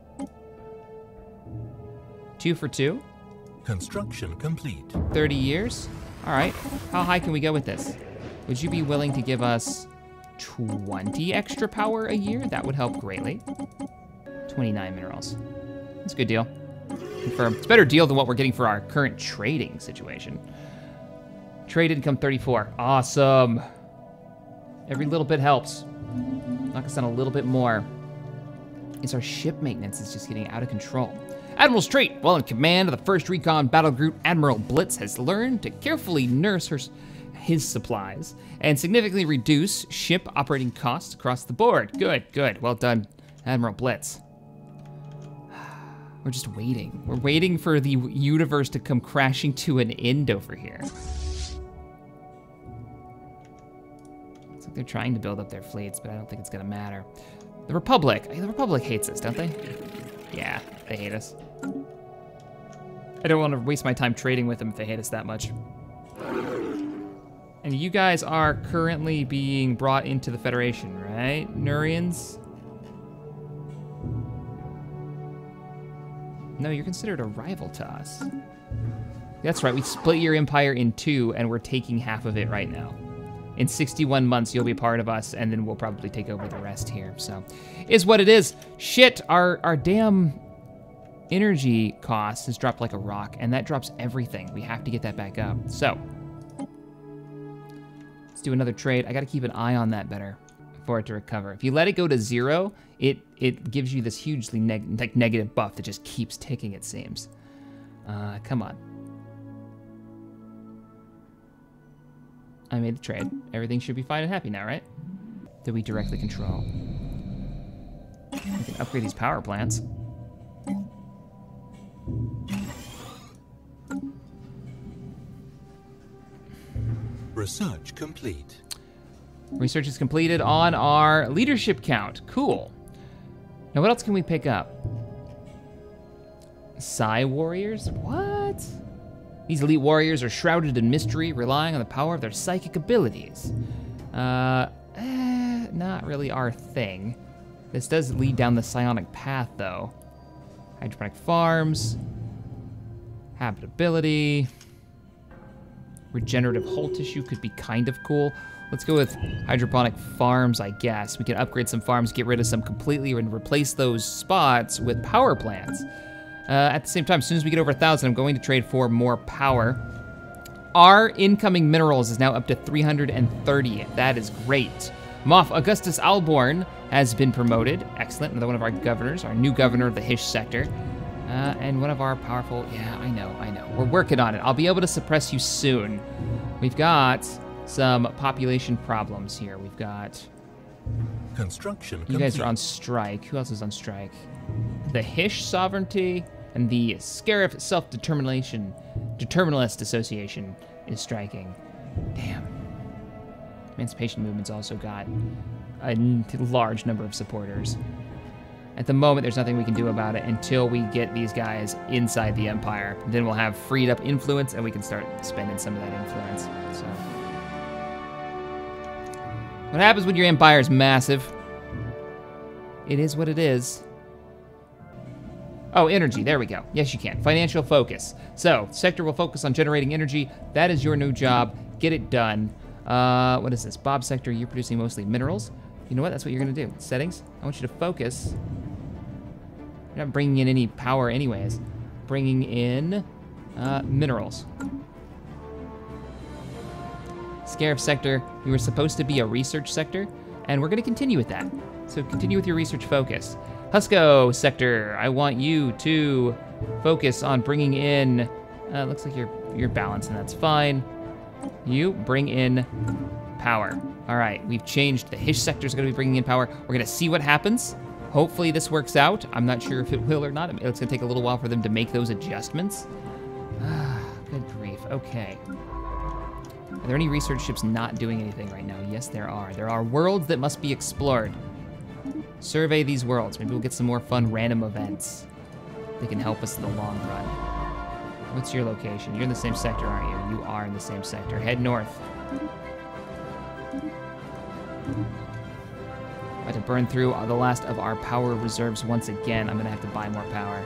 2 for 2. Construction complete. 30 years. All right, how high can we go with this? Would you be willing to give us 20 extra power a year? That would help greatly. 29 minerals. That's a good deal. Confirm. It's a better deal than what we're getting for our current trading situation. Trade income 34. Awesome. Every little bit helps. Knock us down a little bit more. It's our ship maintenance is just getting out of control. Admiral's trait. While in command of the 1st Recon Battle Group, Admiral Blitz has learned to carefully nurse his supplies, and significantly reduce ship operating costs across the board. Good, good. Well done, Admiral Blitz. We're just waiting. We're waiting for the universe to come crashing to an end over here. It's like they're trying to build up their fleets, but I don't think it's gonna matter. The Republic hates us, don't they? Yeah, they hate us. I don't want to waste my time trading with them if they hate us that much. And you guys are currently being brought into the Federation, right, Nurians? No, you're considered a rival to us. That's right, we split your empire in two, and we're taking half of it right now. In 61 months, you'll be part of us, and then we'll probably take over the rest here, so. Is what it is. Shit, our damn energy cost has dropped like a rock, and that drops everything. We have to get that back up. So, let's do another trade. I gotta keep an eye on that better for it to recover. If you let it go to 0, it gives you this hugely negative buff that just keeps ticking, it seems. Come on. I made the trade. Everything should be fine and happy now, right? That we directly control. We can upgrade these power plants. Research complete. Research is completed on our leadership count. Cool. Now what else can we pick up? Psi warriors? What? These elite warriors are shrouded in mystery, relying on the power of their psychic abilities. Not really our thing. This does lead down the psionic path, though. Hydroponic farms, habitability, regenerative hull tissue could be kind of cool. Let's go with hydroponic farms, I guess. We can upgrade some farms, get rid of some completely, and replace those spots with power plants. At the same time, as soon as we get over 1,000, I'm going to trade for more power. Our incoming minerals is now up to 330. That is great. Moff Augustus Alborn has been promoted. Excellent. Another one of our governors, our new governor of the Hish sector. And one of our powerful, yeah, I know. We're working on it. I'll be able to suppress you soon. We've got some population problems here. We've got... Construction complete. You guys are on strike. Who else is on strike? The Hish Sovereignty and the Scarif Self-Determinalist Association is striking. Damn. Emancipation Movement's also got a large number of supporters. At the moment, there's nothing we can do about it until we get these guys inside the Empire. Then we'll have freed up influence and we can start spending some of that influence. So, what happens when your empire is massive? It is what it is. Oh, energy, there we go. Yes, you can. Financial focus. So, sector will focus on generating energy. That is your new job. Get it done. What is this? Bob sector, you're producing mostly minerals. You know what? That's what you're gonna do. Settings, I want you to focus. You're not bringing in any power anyways. Bringing in minerals. Scarif sector, you were supposed to be a research sector, and we're gonna continue with that. So continue with your research focus. Husco sector, I want you to focus on bringing in, looks like you're balanced and that's fine. You bring in power. All right, we've changed. The Hish sector is gonna be bringing in power. We're gonna see what happens. Hopefully this works out. I'm not sure if it will or not. It's gonna take a little while for them to make those adjustments. Good grief, okay. Are there any research ships not doing anything right now? Yes, there are. There are worlds that must be explored. Survey these worlds. Maybe we'll get some more fun random events that can help us in the long run. What's your location? You're in the same sector, aren't you? You are in the same sector. Head north. About to burn through the last of our power reserves once again. I'm gonna have to buy more power.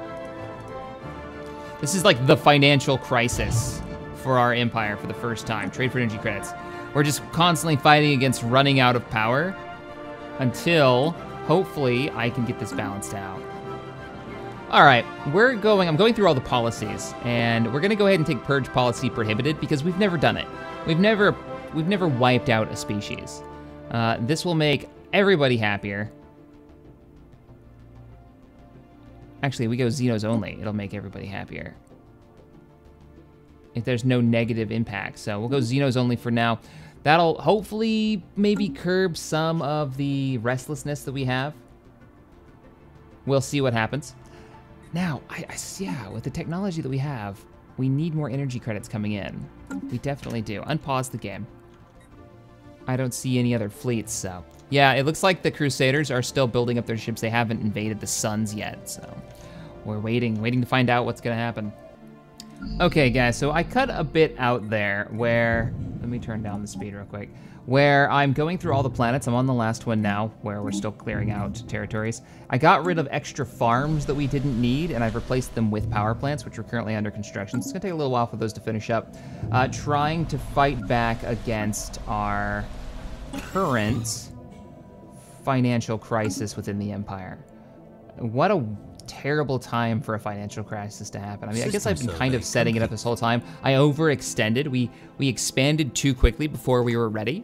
This is like the financial crisis for our empire for the first time. Trade for energy credits. We're just constantly fighting against running out of power until hopefully I can get this balanced out. All right, I'm going through all the policies, and we're gonna go ahead and take purge policy prohibited because we've never done it. We've never wiped out a species. This will make everybody happier. Actually, we go Xenos only. It'll make everybody happier. if there's no negative impact. So we'll go Xenos only for now. That'll hopefully maybe curb some of the restlessness that we have. We'll see what happens. Now, yeah, with the technology that we have, we need more energy credits coming in. We definitely do. Unpause the game. I don't see any other fleets, so. Yeah, it looks like the Crusaders are still building up their ships. They haven't invaded the suns yet, so we're waiting to find out what's gonna happen. Okay, guys, so I cut a bit out there where, let me turn down the speed real quick, where I'm going through all the planets. I'm on the last one now, where we're still clearing out territories. I got rid of extra farms that we didn't need, and I've replaced them with power plants, which are currently under construction. So it's gonna take a little while for those to finish up. Trying to fight back against our current financial crisis within the Empire. What a terrible time for a financial crisis to happen. I mean, I guess I've been kind of setting it up this whole time. I overextended. We expanded too quickly before we were ready.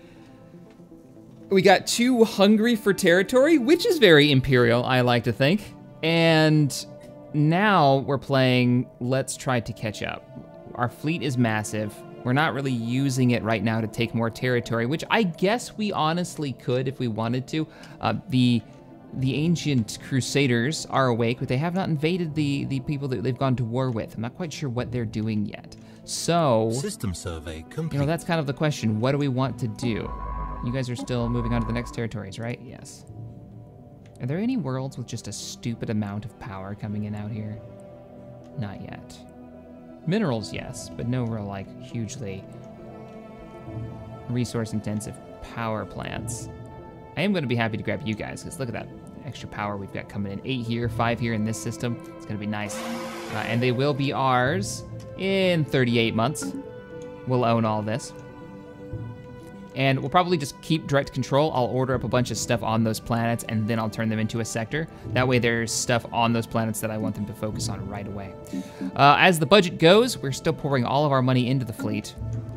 We got too hungry for territory, which is very Imperial, I like to think. And now we're playing, let's try to catch up. Our fleet is massive. We're not really using it right now to take more territory, which I guess we honestly could if we wanted to. The ancient Crusaders are awake, but they have not invaded the people that they've gone to war with. I'm not quite sure what they're doing yet. So, System survey complete. You know, that's kind of the question. What do we want to do? You guys are still moving on to the next territories, right? Yes. Are there any worlds with just a stupid amount of power coming in out here? Not yet. Minerals, yes, but no real, like, hugely resource-intensive power plants. I am going to be happy to grab you guys, because look at that extra power we've got coming in. 8 here, 5 here in this system. It's going to be nice. And they will be ours in 38 months. We'll own all this. And we'll probably just keep direct control. I'll order up a bunch of stuff on those planets, and then I'll turn them into a sector. That way there's stuff on those planets that I want them to focus on right away. As the budget goes, we're still pouring all of our money into the fleet.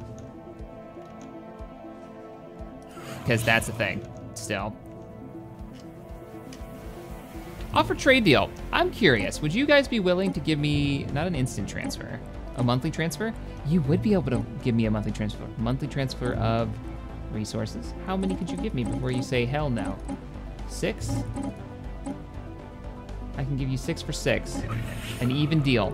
Because that's the thing, still. Offer trade deal. I'm curious, would you guys be willing to give me, not an instant transfer, a monthly transfer? You would be able to give me a monthly transfer. Monthly transfer of resources. How many could you give me before you say hell no? 6? I can give you 6 for 6. An even deal.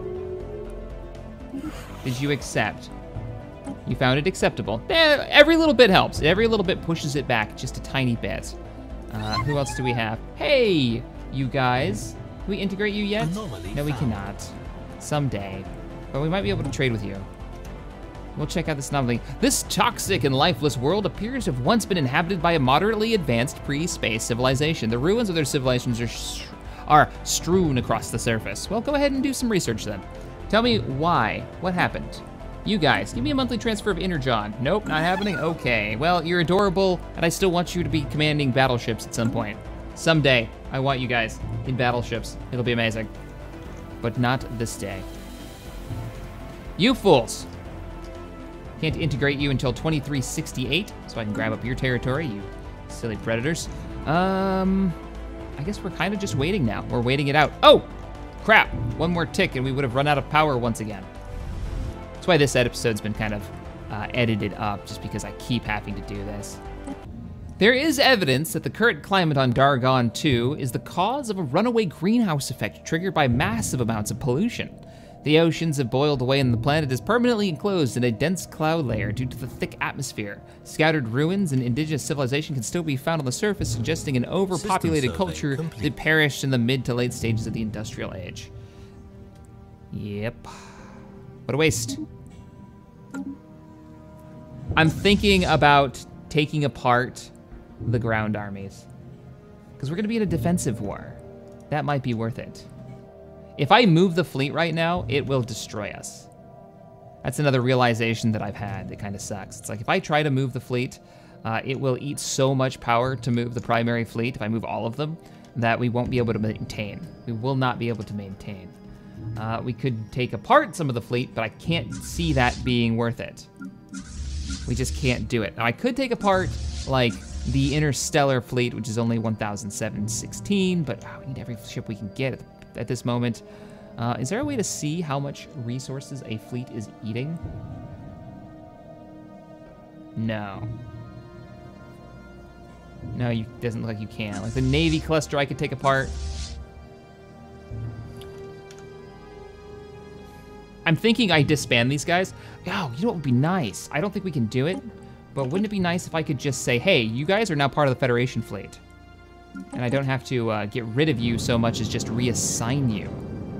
Did you accept? You found it acceptable. Every little bit helps. Every little bit pushes it back just a tiny bit. Who else do we have? Hey, you guys. Can we integrate you yet? No, we cannot. Someday. But we might be able to trade with you. We'll check out this anomaly. This toxic and lifeless world appears to have once been inhabited by a moderately advanced pre-space civilization. The ruins of their civilizations are strewn across the surface. Well, go ahead and do some research then. Tell me why. What happened? You guys, give me a monthly transfer of Energon. Nope, not happening? Okay, well, you're adorable, and I still want you to be commanding battleships at some point. Someday, I want you guys in battleships. It'll be amazing. But not this day. You fools! Can't integrate you until 2368, so I can grab up your territory, you silly predators. I guess we're kind of just waiting now. We're waiting it out. Oh, crap, one more tick and we would have run out of power once again. That's why this episode's been kind of edited up, just because I keep having to do this. There is evidence that the current climate on Dargon 2 is the cause of a runaway greenhouse effect triggered by massive amounts of pollution. The oceans have boiled away and the planet is permanently enclosed in a dense cloud layer due to the thick atmosphere. Scattered ruins and indigenous civilization can still be found on the surface, suggesting an overpopulated culture that perished in the mid to late stages of the industrial age. Yep. What a waste. I'm thinking about taking apart the ground armies, because we're gonna be in a defensive war. That might be worth it. If I move the fleet right now, it will destroy us. That's another realization that I've had that kind of sucks. It's like if I try to move the fleet, it will eat so much power to move the primary fleet, if I move all of them, that we won't be able to maintain. We will not be able to maintain. We could take apart some of the fleet, but I can't see that being worth it. We just can't do it. Now I could take apart like the interstellar fleet, which is only 1,716, but we need every ship we can get at this moment. Is there a way to see how much resources a fleet is eating? No. No, it doesn't look like you can. Like the Navy cluster I could take apart. I'm thinking I disband these guys. Oh, you know what would be nice? I don't think we can do it, but wouldn't it be nice if I could just say, hey, you guys are now part of the Federation fleet. And I don't have to get rid of you so much as just reassign you.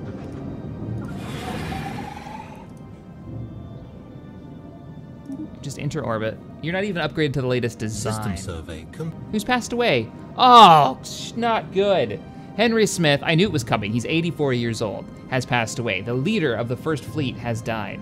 Just enter orbit. You're not even upgraded to the latest design. System survey Who's passed away? Oh, not good. Henry Smith, I knew it was coming. He's 84 years old, has passed away. The leader of the First Fleet has died.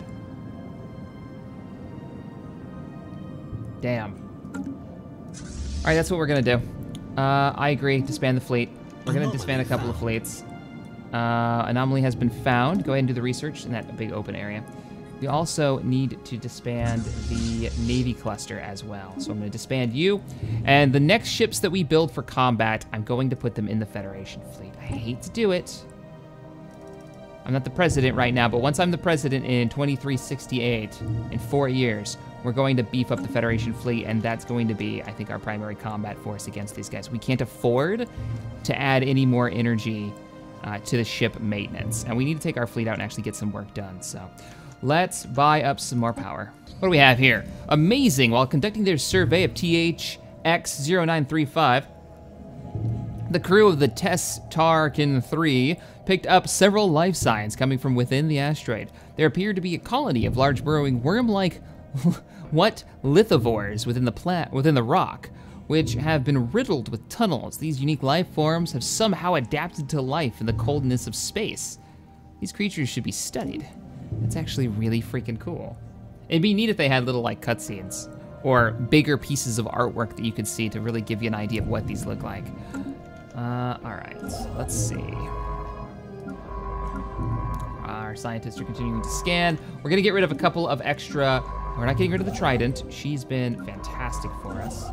Damn. All right, that's what we're gonna do. I agree, disband the fleet. We're gonna disband a couple of fleets. Anomaly has been found. Go ahead and do the research in that big open area. We also need to disband the Navy cluster as well. So I'm gonna disband you. And the next ships that we build for combat, I'm going to put them in the Federation fleet. I hate to do it. I'm not the president right now, but once I'm the president in 2368, in 4 years, we're going to beef up the Federation fleet, and that's going to be, I think, our primary combat force against these guys. We can't afford to add any more energy to the ship maintenance, and we need to take our fleet out and actually get some work done, so. Let's buy up some more power. What do we have here? Amazing, while conducting their survey of THX-0935, the crew of the Tarkin 3 picked up several life signs coming from within the asteroid. There appeared to be a colony of large burrowing worm-like lithivores within the rock, which have been riddled with tunnels. These unique life forms have somehow adapted to life in the coldness of space. These creatures should be studied. It's actually really freaking cool. It'd be neat if they had little like cutscenes or bigger pieces of artwork that you could see to really give you an idea of what these look like. All right, let's see. Our scientists are continuing to scan. We're gonna get rid of a couple of extra. We're not getting rid of the Trident. She's been fantastic for us.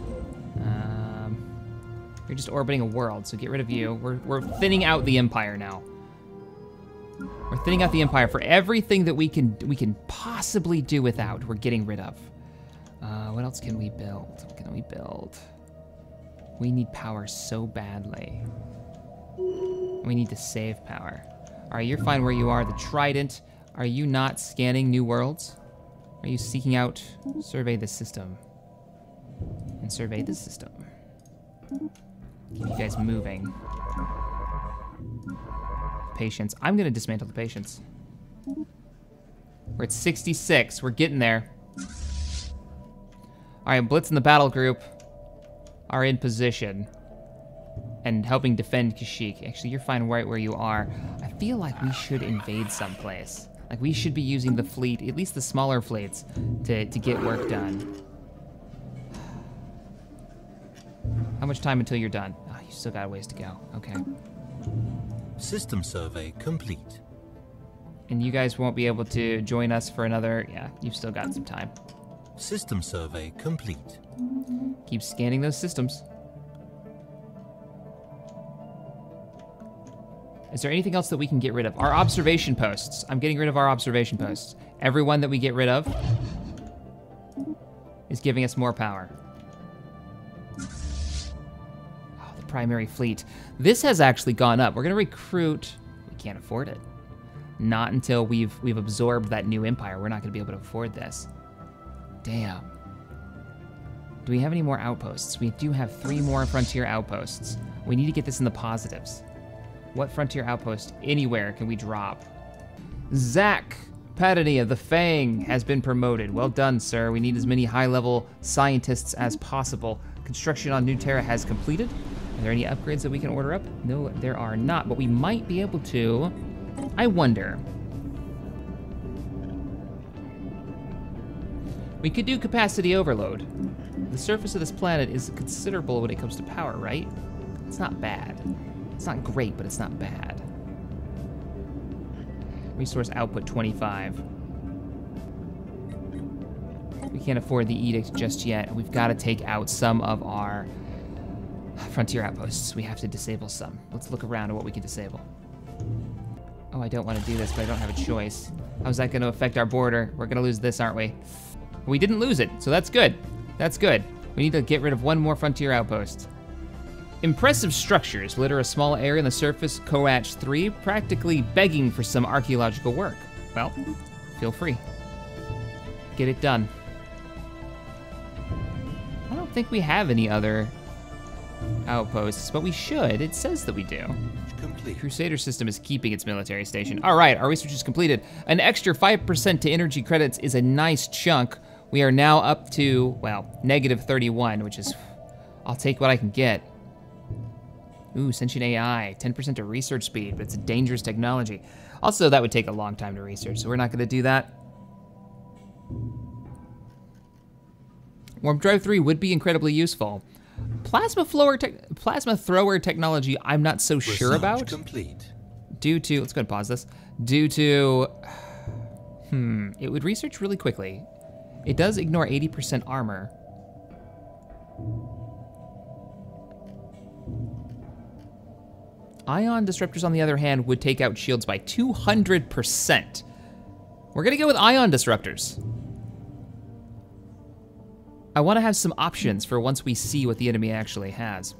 You're just orbiting a world, so get rid of you. We're thinning out the Empire now. We're thinning out the Empire for everything that we can possibly do without. We're getting rid of. What else can we build? What can we build? We need power so badly. We need to save power. All right, you're fine where you are. The Trident. Are you not scanning new worlds? Are you seeking out? Survey the system. And survey the system. Keep you guys moving. Patience. I'm gonna dismantle the Patience. We're at 66. We're getting there. All right, Blitz and the battle group are in position and helping defend Kashyyyk. Actually, you're fine right where you are. I feel like we should invade someplace. Like we should be using the fleet, at least the smaller fleets, to get work done. How much time until you're done? Oh, you still got a ways to go. Okay. System survey complete. And you guys won't be able to join us for another, yeah, you've still got some time. System survey complete. Keep scanning those systems. Is there anything else that we can get rid of? Our observation posts. I'm getting rid of our observation posts. Everyone that we get rid of is giving us more power. Oh, the primary fleet. This has actually gone up. We're gonna recruit, we can't afford it. Not until we've absorbed that new empire. We're not gonna be able to afford this. Damn. Do we have any more outposts? We do have 3 more frontier outposts. We need to get this in the positives. What frontier outpost anywhere can we drop? Zach Padany of the Fang has been promoted. Well done, sir. We need as many high-level scientists as possible. Construction on New Terra has completed. Are there any upgrades that we can order up? No, there are not, but we might be able to. I wonder. We could do capacity overload. The surface of this planet is considerable when it comes to power, right? It's not bad. It's not great, but it's not bad. Resource output 25. We can't afford the edict just yet. We've got to take out some of our frontier outposts. We have to disable some. Let's look around at what we can disable. Oh, I don't want to do this, but I don't have a choice. How's that going to affect our border? We're going to lose this, aren't we? We didn't lose it, so that's good. That's good. We need to get rid of one more frontier outpost. Impressive structures litter a small area on the surface, Coach 3, practically begging for some archaeological work. Well, feel free. Get it done. I don't think we have any other outposts, but we should. It says that we do. Complete. Crusader system is keeping its military station. All right, our research is completed. An extra 5% to energy credits is a nice chunk. We are now up to, well, negative 31, which is, I'll take what I can get. Ooh, sentient AI, 10% to research speed, but it's a dangerous technology. Also, that would take a long time to research, so we're not gonna do that. Warp Drive 3 would be incredibly useful. Plasma thrower technology, I'm not so sure about. Complete. Due to, let's go ahead and pause this. Due to, it would research really quickly. It does ignore 80% armor. Ion disruptors, on the other hand, would take out shields by 200%. We're gonna go with ion disruptors. I wanna have some options for once we see what the enemy actually has.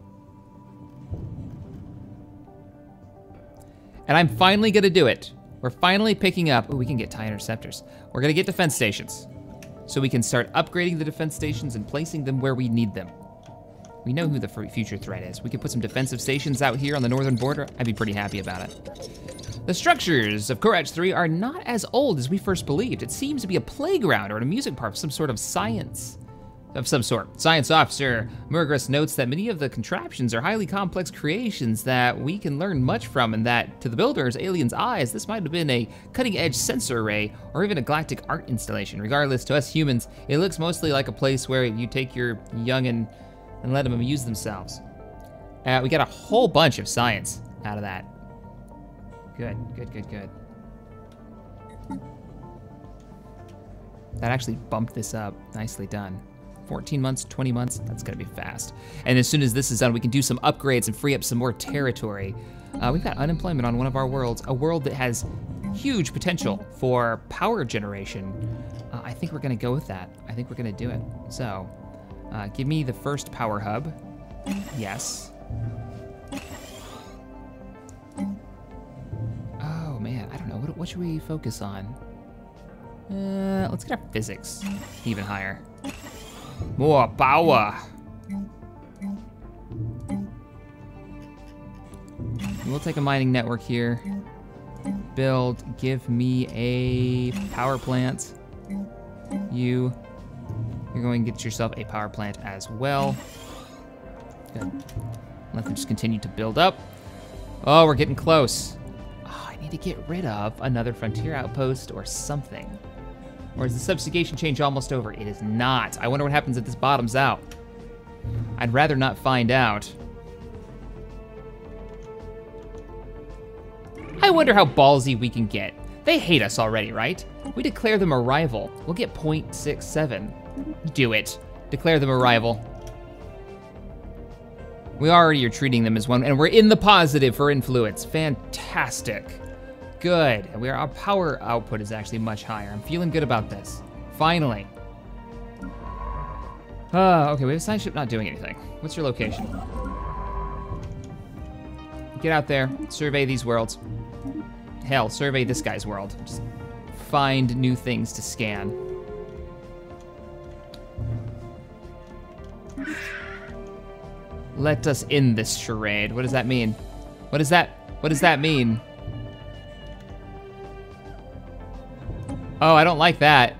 And I'm finally gonna do it. We're finally picking up, oh, we can get TIE interceptors. We're gonna get defense stations, so we can start upgrading the defense stations and placing them where we need them. We know who the future threat is. We could put some defensive stations out here on the northern border. I'd be pretty happy about it. The structures of Coach 3 are not as old as we first believed. It seems to be a playground or an amusement park, some sort of science of some sort. Science officer Murgris notes that many of the contraptions are highly complex creations that we can learn much from, and that to the builders, aliens' eyes, this might have been a cutting-edge sensor array or even a galactic art installation. Regardless, to us humans, it looks mostly like a place where you take your youngin' and let them amuse themselves. We got a whole bunch of science out of that. Good, good, good, good. That actually bumped this up. Nicely done. 14 months, 20 months, that's gonna be fast. And as soon as this is done, we can do some upgrades and free up some more territory. We've got unemployment on one of our worlds, a world that has huge potential for power generation. I think we're gonna go with that. I think we're gonna do it. So, give me the first power hub. Yes. Oh man, I don't know, what should we focus on? Let's get our physics even higher. More power. We'll take a mining network here. Build, give me a power plant. You're going to get yourself a power plant as well. Good. Let them just continue to build up. Oh, we're getting close. Oh, I need to get rid of another frontier outpost or something. Or is the subjugation change almost over? It is not. I wonder what happens if this bottoms out. I'd rather not find out. I wonder how ballsy we can get. They hate us already, right? We declare them a rival. We'll get 0.67. Do it. Declare them a rival. We already are treating them as one, and we're in the positive for influence. Fantastic. Good. And our power output is actually much higher. I'm feeling good about this. Finally. Okay, we have a science ship not doing anything. What's your location? Get out there, survey these worlds. Hell, survey this guy's world. Just find new things to scan. Let us end this charade. What does that mean? What does that mean? Oh, I don't like that.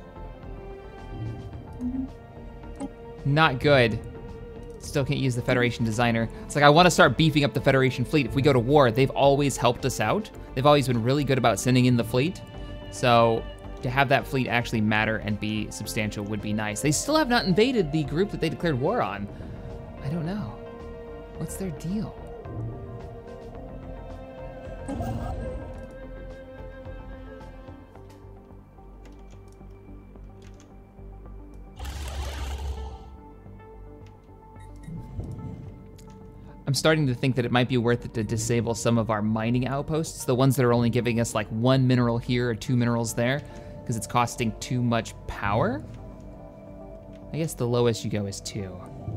Not good. Still can't use the Federation designer. It's like I want to start beefing up the Federation fleet. If we go to war, they've always helped us out. They've always been really good about sending in the fleet. So to have that fleet actually matter and be substantial would be nice. They still have not invaded the group that they declared war on. I don't know. What's their deal? I'm starting to think that it might be worth it to disable some of our mining outposts, the ones that are only giving us like 1 mineral here or 2 minerals there, because it's costing too much power. I guess the lowest you go is 2.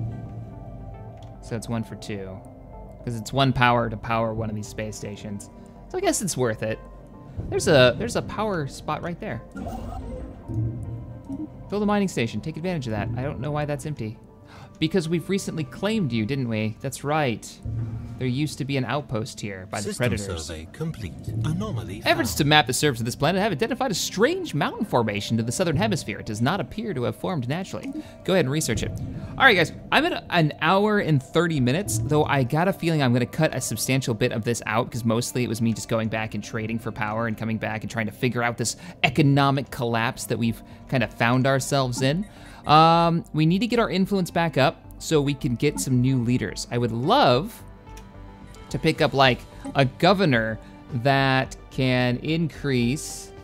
So it's 1 for 2. Because it's 1 power to power one of these space stations. So I guess it's worth it. There's a power spot right there. Build a mining station, take advantage of that. I don't know why that's empty. Because we've recently claimed you, didn't we? That's right. There used to be an outpost here by the Predators. System survey complete. Anomaly found. Efforts to map the surface of this planet have identified a strange mountain formation to the southern hemisphere. It does not appear to have formed naturally. Go ahead and research it. All right, guys, I'm at an hour and 30 minutes, though I got a feeling I'm gonna cut a substantial bit of this out because mostly it was me just going back and trading for power and coming back and trying to figure out this economic collapse that we've kind of found ourselves in. We need to get our influence back up so we can get some new leaders. I would love to pick up like a governor that can increase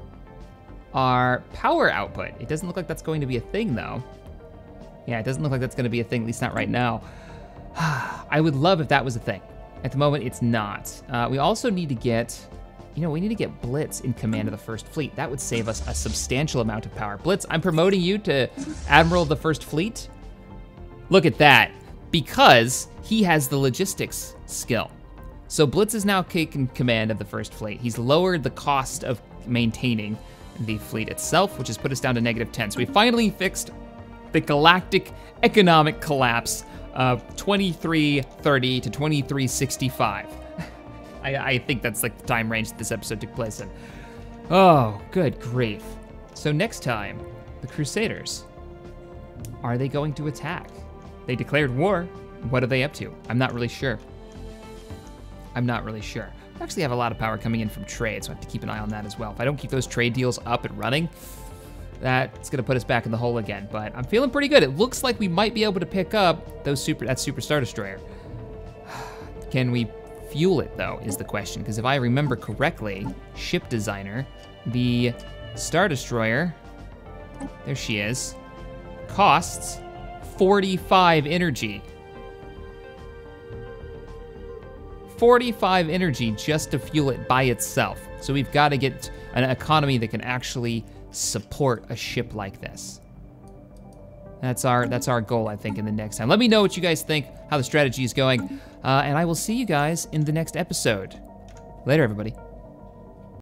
our power output. It doesn't look like that's going to be a thing though. Yeah, it doesn't look like that's gonna be a thing, at least not right now. I would love if that was a thing. At the moment, it's not. We also need to get, we need to get Blitz in command of the First Fleet. That would save us a substantial amount of power. Blitz, I'm promoting you to Admiral of the First Fleet. Look at that, because he has the logistics skill. So Blitz is now taking command of the First Fleet. He's lowered the cost of maintaining the fleet itself, which has put us down to -10. So we finally fixed the galactic economic collapse of 2330 to 2365. I think that's like the time range that this episode took place in. Oh, good grief. So next time, the Crusaders, are they going to attack? They declared war. What are they up to? I'm not really sure. I'm not really sure. I actually have a lot of power coming in from trade, so I have to keep an eye on that as well. If I don't keep those trade deals up and running, that's gonna put us back in the hole again, but I'm feeling pretty good. It looks like we might be able to pick up that Super Star Destroyer. Can we fuel it though, is the question, because if I remember correctly, ship designer, the Star Destroyer, there she is, costs 45 energy. 45 energy just to fuel it by itself. So we've got to get an economy that can actually support a ship like this. That's our goal, I think, in the next time. Let me know what you guys think, how the strategy is going, and I will see you guys in the next episode. Later, everybody.